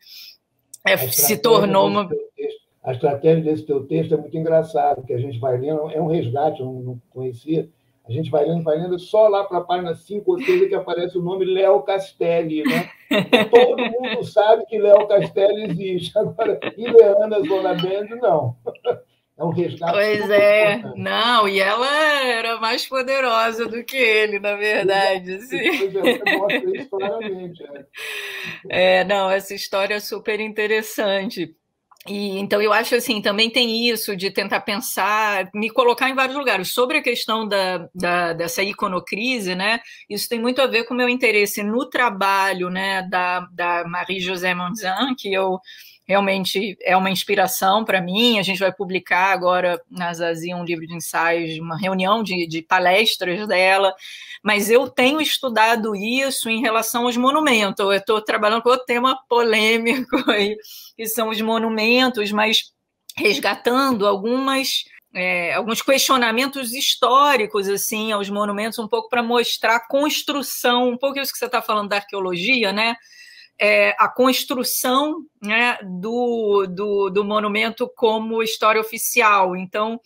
é, se tornou uma... Texto, a estratégia desse teu texto é muito engraçado, que a gente vai lendo, é um resgate, eu não conhecia, a gente vai lendo, vai lendo, só lá para a página cinco ou seis é que aparece o nome Léo Castelli, né? Todo mundo sabe que Léo Castelli existe. Agora, Ileana Sonnabend, não. É um resgate. Pois é, importante. Não, e ela era mais poderosa do que ele, na verdade. Assim. Pois é, você mostra isso claramente. É. É, não, essa história é super interessante. E, então, eu acho assim, também tem isso de tentar pensar, me colocar em vários lugares. Sobre a questão da, da, dessa iconocrise, né, isso tem muito a ver com o meu interesse no trabalho, né, da, da Marie-José Monzin, que eu realmente é uma inspiração para mim. A gente vai publicar agora na Zazie um livro de ensaios, uma reunião de, de palestras dela, mas eu tenho estudado isso em relação aos monumentos. Eu estou trabalhando com outro tema polêmico aí, que são os monumentos, mas resgatando algumas, é, alguns questionamentos históricos assim, aos monumentos, um pouco para mostrar a construção, um pouco isso que você está falando da arqueologia, né? É, a construção, né, do, do, do monumento como história oficial. Então,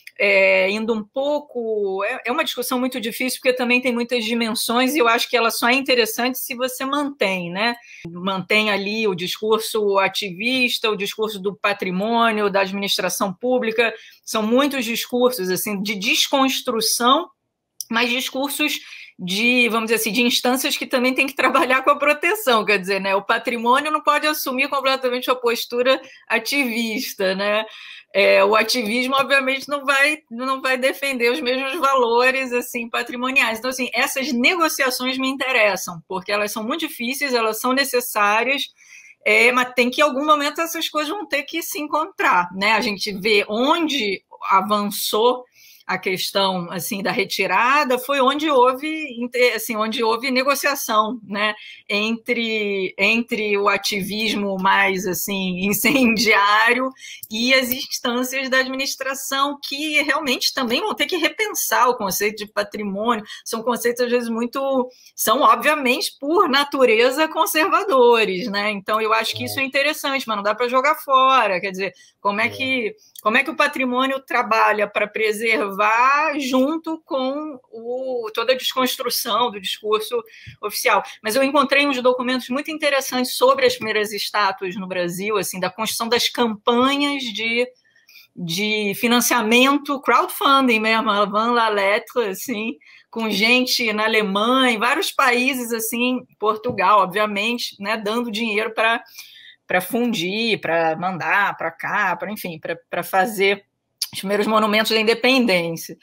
é, indo um pouco... É, é uma discussão muito difícil, porque também tem muitas dimensões, e eu acho que ela só é interessante se você mantém, né? Mantém ali o discurso ativista, o discurso do patrimônio, da administração pública. São muitos discursos assim, de desconstrução, mas discursos de, vamos dizer assim, de instâncias que também tem que trabalhar com a proteção, quer dizer, né, o patrimônio não pode assumir completamente a postura ativista, né, é, o ativismo, obviamente, não vai, não vai defender os mesmos valores, assim, patrimoniais. Então, assim, essas negociações me interessam, porque elas são muito difíceis, elas são necessárias, é, mas tem que, em algum momento, essas coisas vão ter que se encontrar, né, a gente vê onde avançou a questão assim da retirada foi onde houve assim onde houve negociação, né, entre entre o ativismo mais assim incendiário e as instâncias da administração que realmente também vão ter que repensar o conceito de patrimônio. São conceitos às vezes muito são obviamente por natureza conservadores, né? Então eu acho que isso é interessante, mas não dá para jogar fora. Quer dizer, como é que como é que o patrimônio trabalha para preservar junto com o, toda a desconstrução do discurso oficial? Mas eu encontrei uns documentos muito interessantes sobre as primeiras estátuas no Brasil, assim, da construção das campanhas de, de financiamento, crowdfunding mesmo, Van la Lettre, assim, com gente na Alemanha, em vários países, assim, Portugal, obviamente, né, dando dinheiro para para fundir, para mandar para cá, para enfim, para fazer os primeiros monumentos da independência.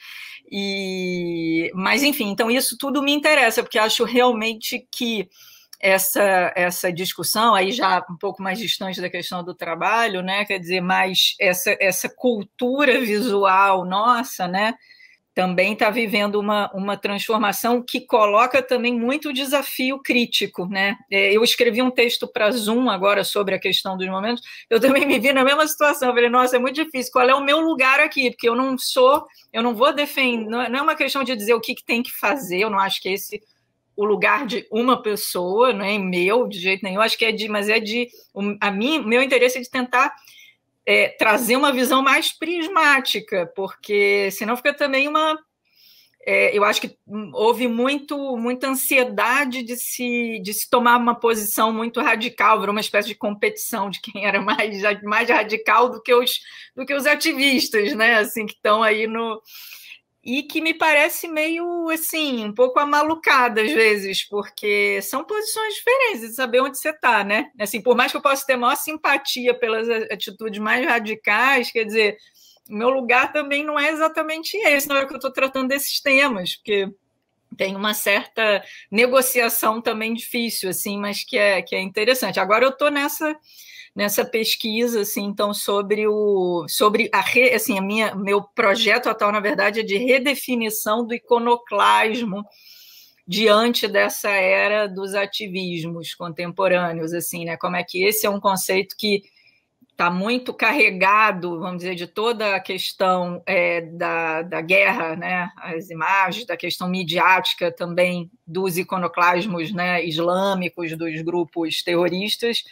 E, mas, enfim, então isso tudo me interessa, porque acho realmente que essa, essa discussão, aí já um pouco mais distante da questão do trabalho, né, quer dizer, mais essa, essa cultura visual nossa, né, também está vivendo uma, uma transformação que coloca também muito desafio crítico, né? Eu escrevi um texto para Zoom agora sobre a questão dos momentos, eu também me vi na mesma situação, eu falei, nossa, é muito difícil, qual é o meu lugar aqui? Porque eu não sou, eu não vou defender, não é uma questão de dizer o que, que tem que fazer, eu não acho que é esse o lugar de uma pessoa, não é meu, de jeito nenhum, acho que é de, mas é de, a mim, meu interesse é de tentar É, trazer uma visão mais prismática, porque senão fica também uma... É, eu acho que houve muito, muita ansiedade de se, de se tomar uma posição muito radical, virou uma espécie de competição de quem era mais, mais radical do que, os, do que os ativistas, né? Assim, que estão aí no... E que me parece meio, assim, um pouco amalucada às vezes, porque são posições diferentes de saber onde você está, né? Assim, por mais que eu possa ter maior simpatia pelas atitudes mais radicais, quer dizer, o meu lugar também não é exatamente esse na hora que eu estou tratando desses temas, porque tem uma certa negociação também difícil, assim, mas que é, que é interessante. Agora eu estou nessa... nessa pesquisa, assim, então, sobre o sobre a re, assim, a minha meu projeto atual, na verdade, é de redefinição do iconoclasmo diante dessa era dos ativismos contemporâneos, assim, né? Como é que esse é um conceito que está muito carregado, vamos dizer, de toda a questão é, da, da guerra, né? As imagens, da questão midiática também dos iconoclasmos, né, islâmicos, dos grupos terroristas.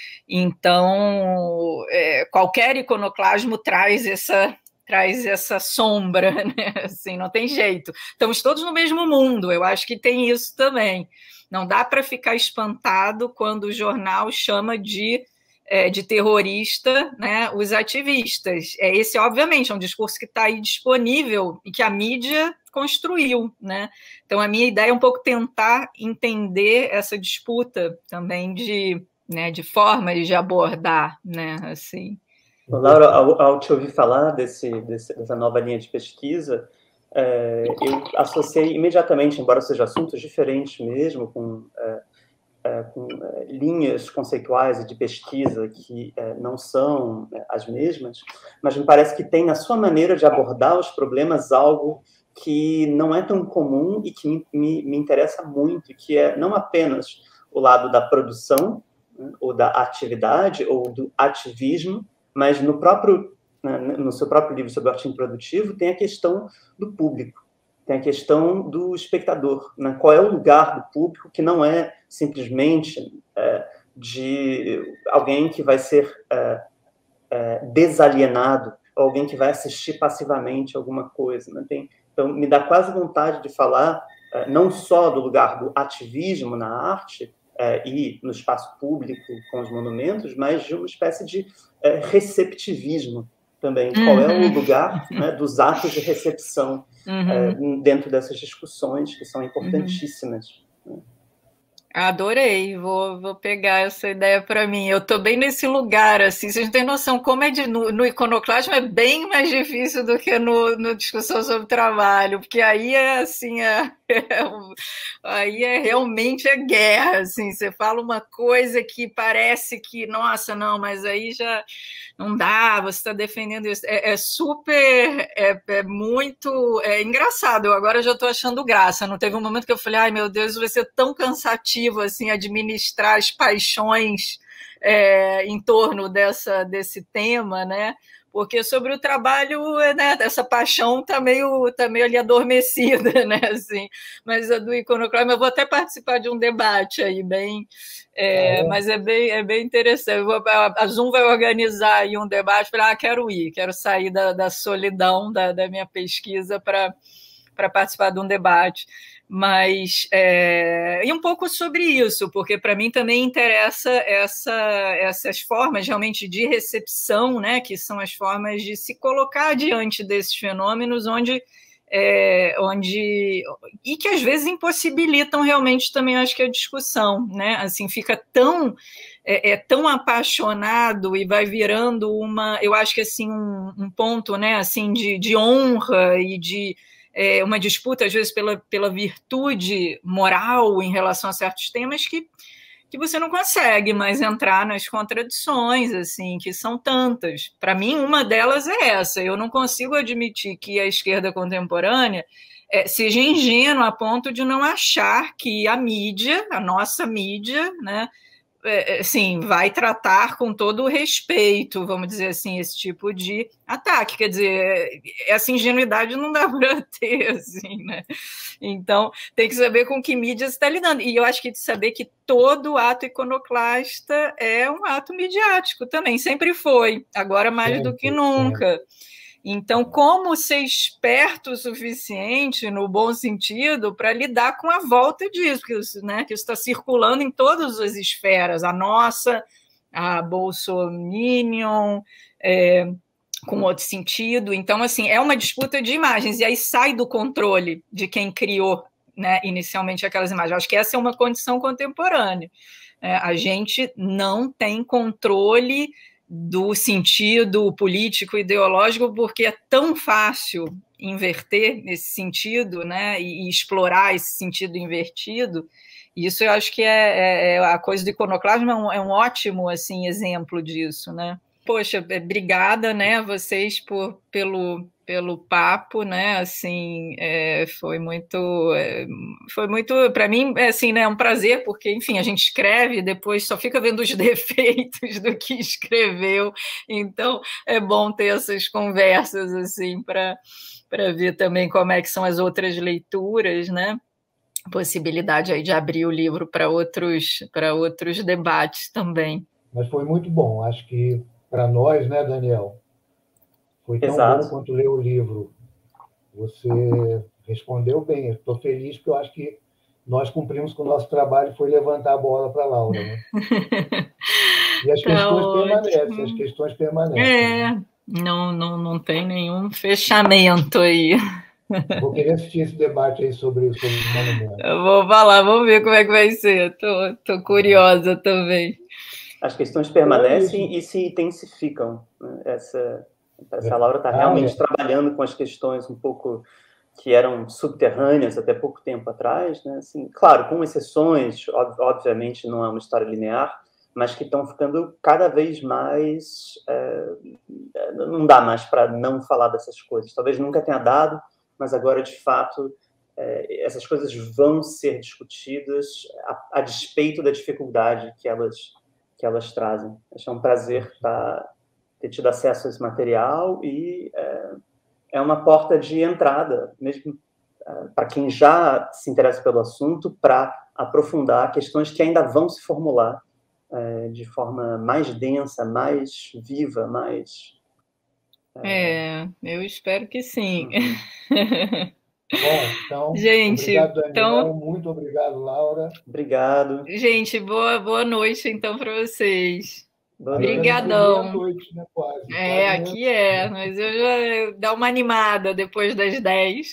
Então, é, qualquer iconoclasmo traz essa, traz essa sombra, né? Assim, não tem jeito. Estamos todos no mesmo mundo, eu acho que tem isso também. Não dá para ficar espantado quando o jornal chama de, é, de terrorista, né, os ativistas. É, esse, obviamente, é um discurso que está aí disponível e que a mídia construiu, né? Então, a minha ideia é um pouco tentar entender essa disputa também de... né, de formas de abordar, né, assim. Laura, ao, ao te ouvir falar desse, desse, dessa nova linha de pesquisa, é, eu associei imediatamente, embora sejam assuntos diferentes mesmo, com, é, é, com é, linhas conceituais e de pesquisa que é, não são é, as mesmas, mas me parece que tem na sua maneira de abordar os problemas algo que não é tão comum e que me, me, me interessa muito, que é não apenas o lado da produção, ou da atividade, ou do ativismo, mas no próprio, né, no seu próprio livro sobre o arte improdutivo, tem a questão do público, tem a questão do espectador, né? Qual é o lugar do público que não é simplesmente é, de alguém que vai ser é, é, desalienado, ou alguém que vai assistir passivamente alguma coisa, né? Tem, então, me dá quase vontade de falar é, não só do lugar do ativismo na arte, É, e no espaço público com os monumentos, mas de uma espécie de é, receptivismo também. Uhum. Qual é o lugar, né, dos atos de recepção uhum. é, dentro dessas discussões que são importantíssimas. Uhum. Adorei, vou, vou pegar essa ideia para mim. Eu estou bem nesse lugar, assim, vocês não têm noção como é de, no, no iconoclasmo é bem mais difícil do que no, no discussão sobre trabalho, porque aí é assim, é... aí é realmente é guerra, assim, você fala uma coisa que parece que, nossa, não, mas aí já não dá, você está defendendo isso, é, é super, é, é muito, é engraçado, eu agora já estou achando graça, não teve um momento que eu falei, ai meu Deus, vai ser tão cansativo, assim, administrar as paixões é, em torno dessa, desse tema, né? Porque sobre o trabalho, né, essa paixão está meio, tá meio ali adormecida, né, assim, mas a do iconoclasmo, eu vou até participar de um debate aí, bem, é, ah, é? mas é bem, é bem interessante, eu vou, a Zoom vai organizar aí um debate, para ah, quero ir, quero sair da, da solidão da, da minha pesquisa para para participar de um debate, mas é, e um pouco sobre isso, porque para mim também interessa essa, essas formas realmente de recepção, né, que são as formas de se colocar diante desses fenômenos, onde, é, onde e que às vezes impossibilitam realmente também, acho que a discussão, né, assim, fica tão é, é tão apaixonado e vai virando uma, eu acho que assim um, um ponto, né, assim de, de honra e de É uma disputa, às vezes, pela, pela virtude moral em relação a certos temas que, que você não consegue mais entrar nas contradições, assim, que são tantas. Para mim, uma delas é essa. Eu não consigo admitir que a esquerda contemporânea é, seja ingênua a ponto de não achar que a mídia, a nossa mídia, né, assim, vai tratar com todo o respeito, vamos dizer assim, esse tipo de ataque. Quer dizer, essa ingenuidade não dá para ter, assim, né? Então, tem que saber com que mídia você está lidando. E eu acho que de saber que todo ato iconoclasta é um ato midiático também, sempre foi, agora mais sempre, do que nunca. Sempre. Então, como ser esperto o suficiente, no bom sentido, para lidar com a volta disso, que, né, que isso está circulando em todas as esferas, a nossa, a Bolsominion, é, com outro sentido. Então, assim, é uma disputa de imagens, e aí sai do controle de quem criou, né, inicialmente aquelas imagens. Eu acho que essa é uma condição contemporânea. É, a gente não tem controle do sentido político ideológico, porque é tão fácil inverter nesse sentido, né, e, e explorar esse sentido invertido. Isso eu acho que é, é a coisa do iconoclasmo, é um, é um ótimo assim exemplo disso, né? Poxa, obrigada, né, a vocês por, pelo, pelo papo, né, assim, é, foi muito, é, foi muito, para mim, é, assim, né, um prazer, porque, enfim, a gente escreve e depois só fica vendo os defeitos do que escreveu, então é bom ter essas conversas, assim, para para ver também como é que são as outras leituras, né, possibilidade aí de abrir o livro para outros, para outros debates também. Mas foi muito bom, acho que para nós, né, Daniel? Foi tão Exato. Bom quanto ler o livro. Você respondeu bem. Estou feliz porque eu acho que nós cumprimos com o nosso trabalho, foi levantar a bola para a Laura. Né? E as tá questões ótimo. permanecem, as questões permanecem. É, né? não, não, não tem nenhum fechamento aí. Vou querer assistir esse debate aí sobre, sobre o monumento. Eu vou falar, vamos ver como é que vai ser. Tô, tô curiosa é. também. As questões permanecem é e se intensificam. Né? Essa, essa Laura está realmente ah, é. trabalhando com as questões um pouco que eram subterrâneas até pouco tempo atrás, né? Assim, claro, com exceções, obviamente não é uma história linear, mas que estão ficando cada vez mais... É, não dá mais para não falar dessas coisas. Talvez nunca tenha dado, mas agora, de fato, é, essas coisas vão ser discutidas a, a despeito da dificuldade que elas... que elas trazem. Acho que é um prazer tá, ter tido acesso a esse material e é, é uma porta de entrada, mesmo é, para quem já se interessa pelo assunto, para aprofundar questões que ainda vão se formular é, de forma mais densa, mais viva, mais... É, é eu espero que sim. Uhum. Bom, então, gente, obrigado, Daniel. Então, muito obrigado, Laura. Obrigado. Gente, boa, boa noite, então, para vocês. Boa Obrigadão. Noite, né, quase, é, quase aqui é, mas eu já dá uma animada depois das dez.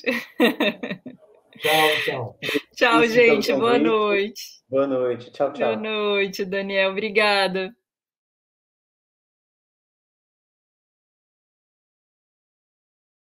Tchau, então. Tchau, gente. Boa noite. Boa noite. Tchau, tchau. Boa noite, Daniel. Obrigada.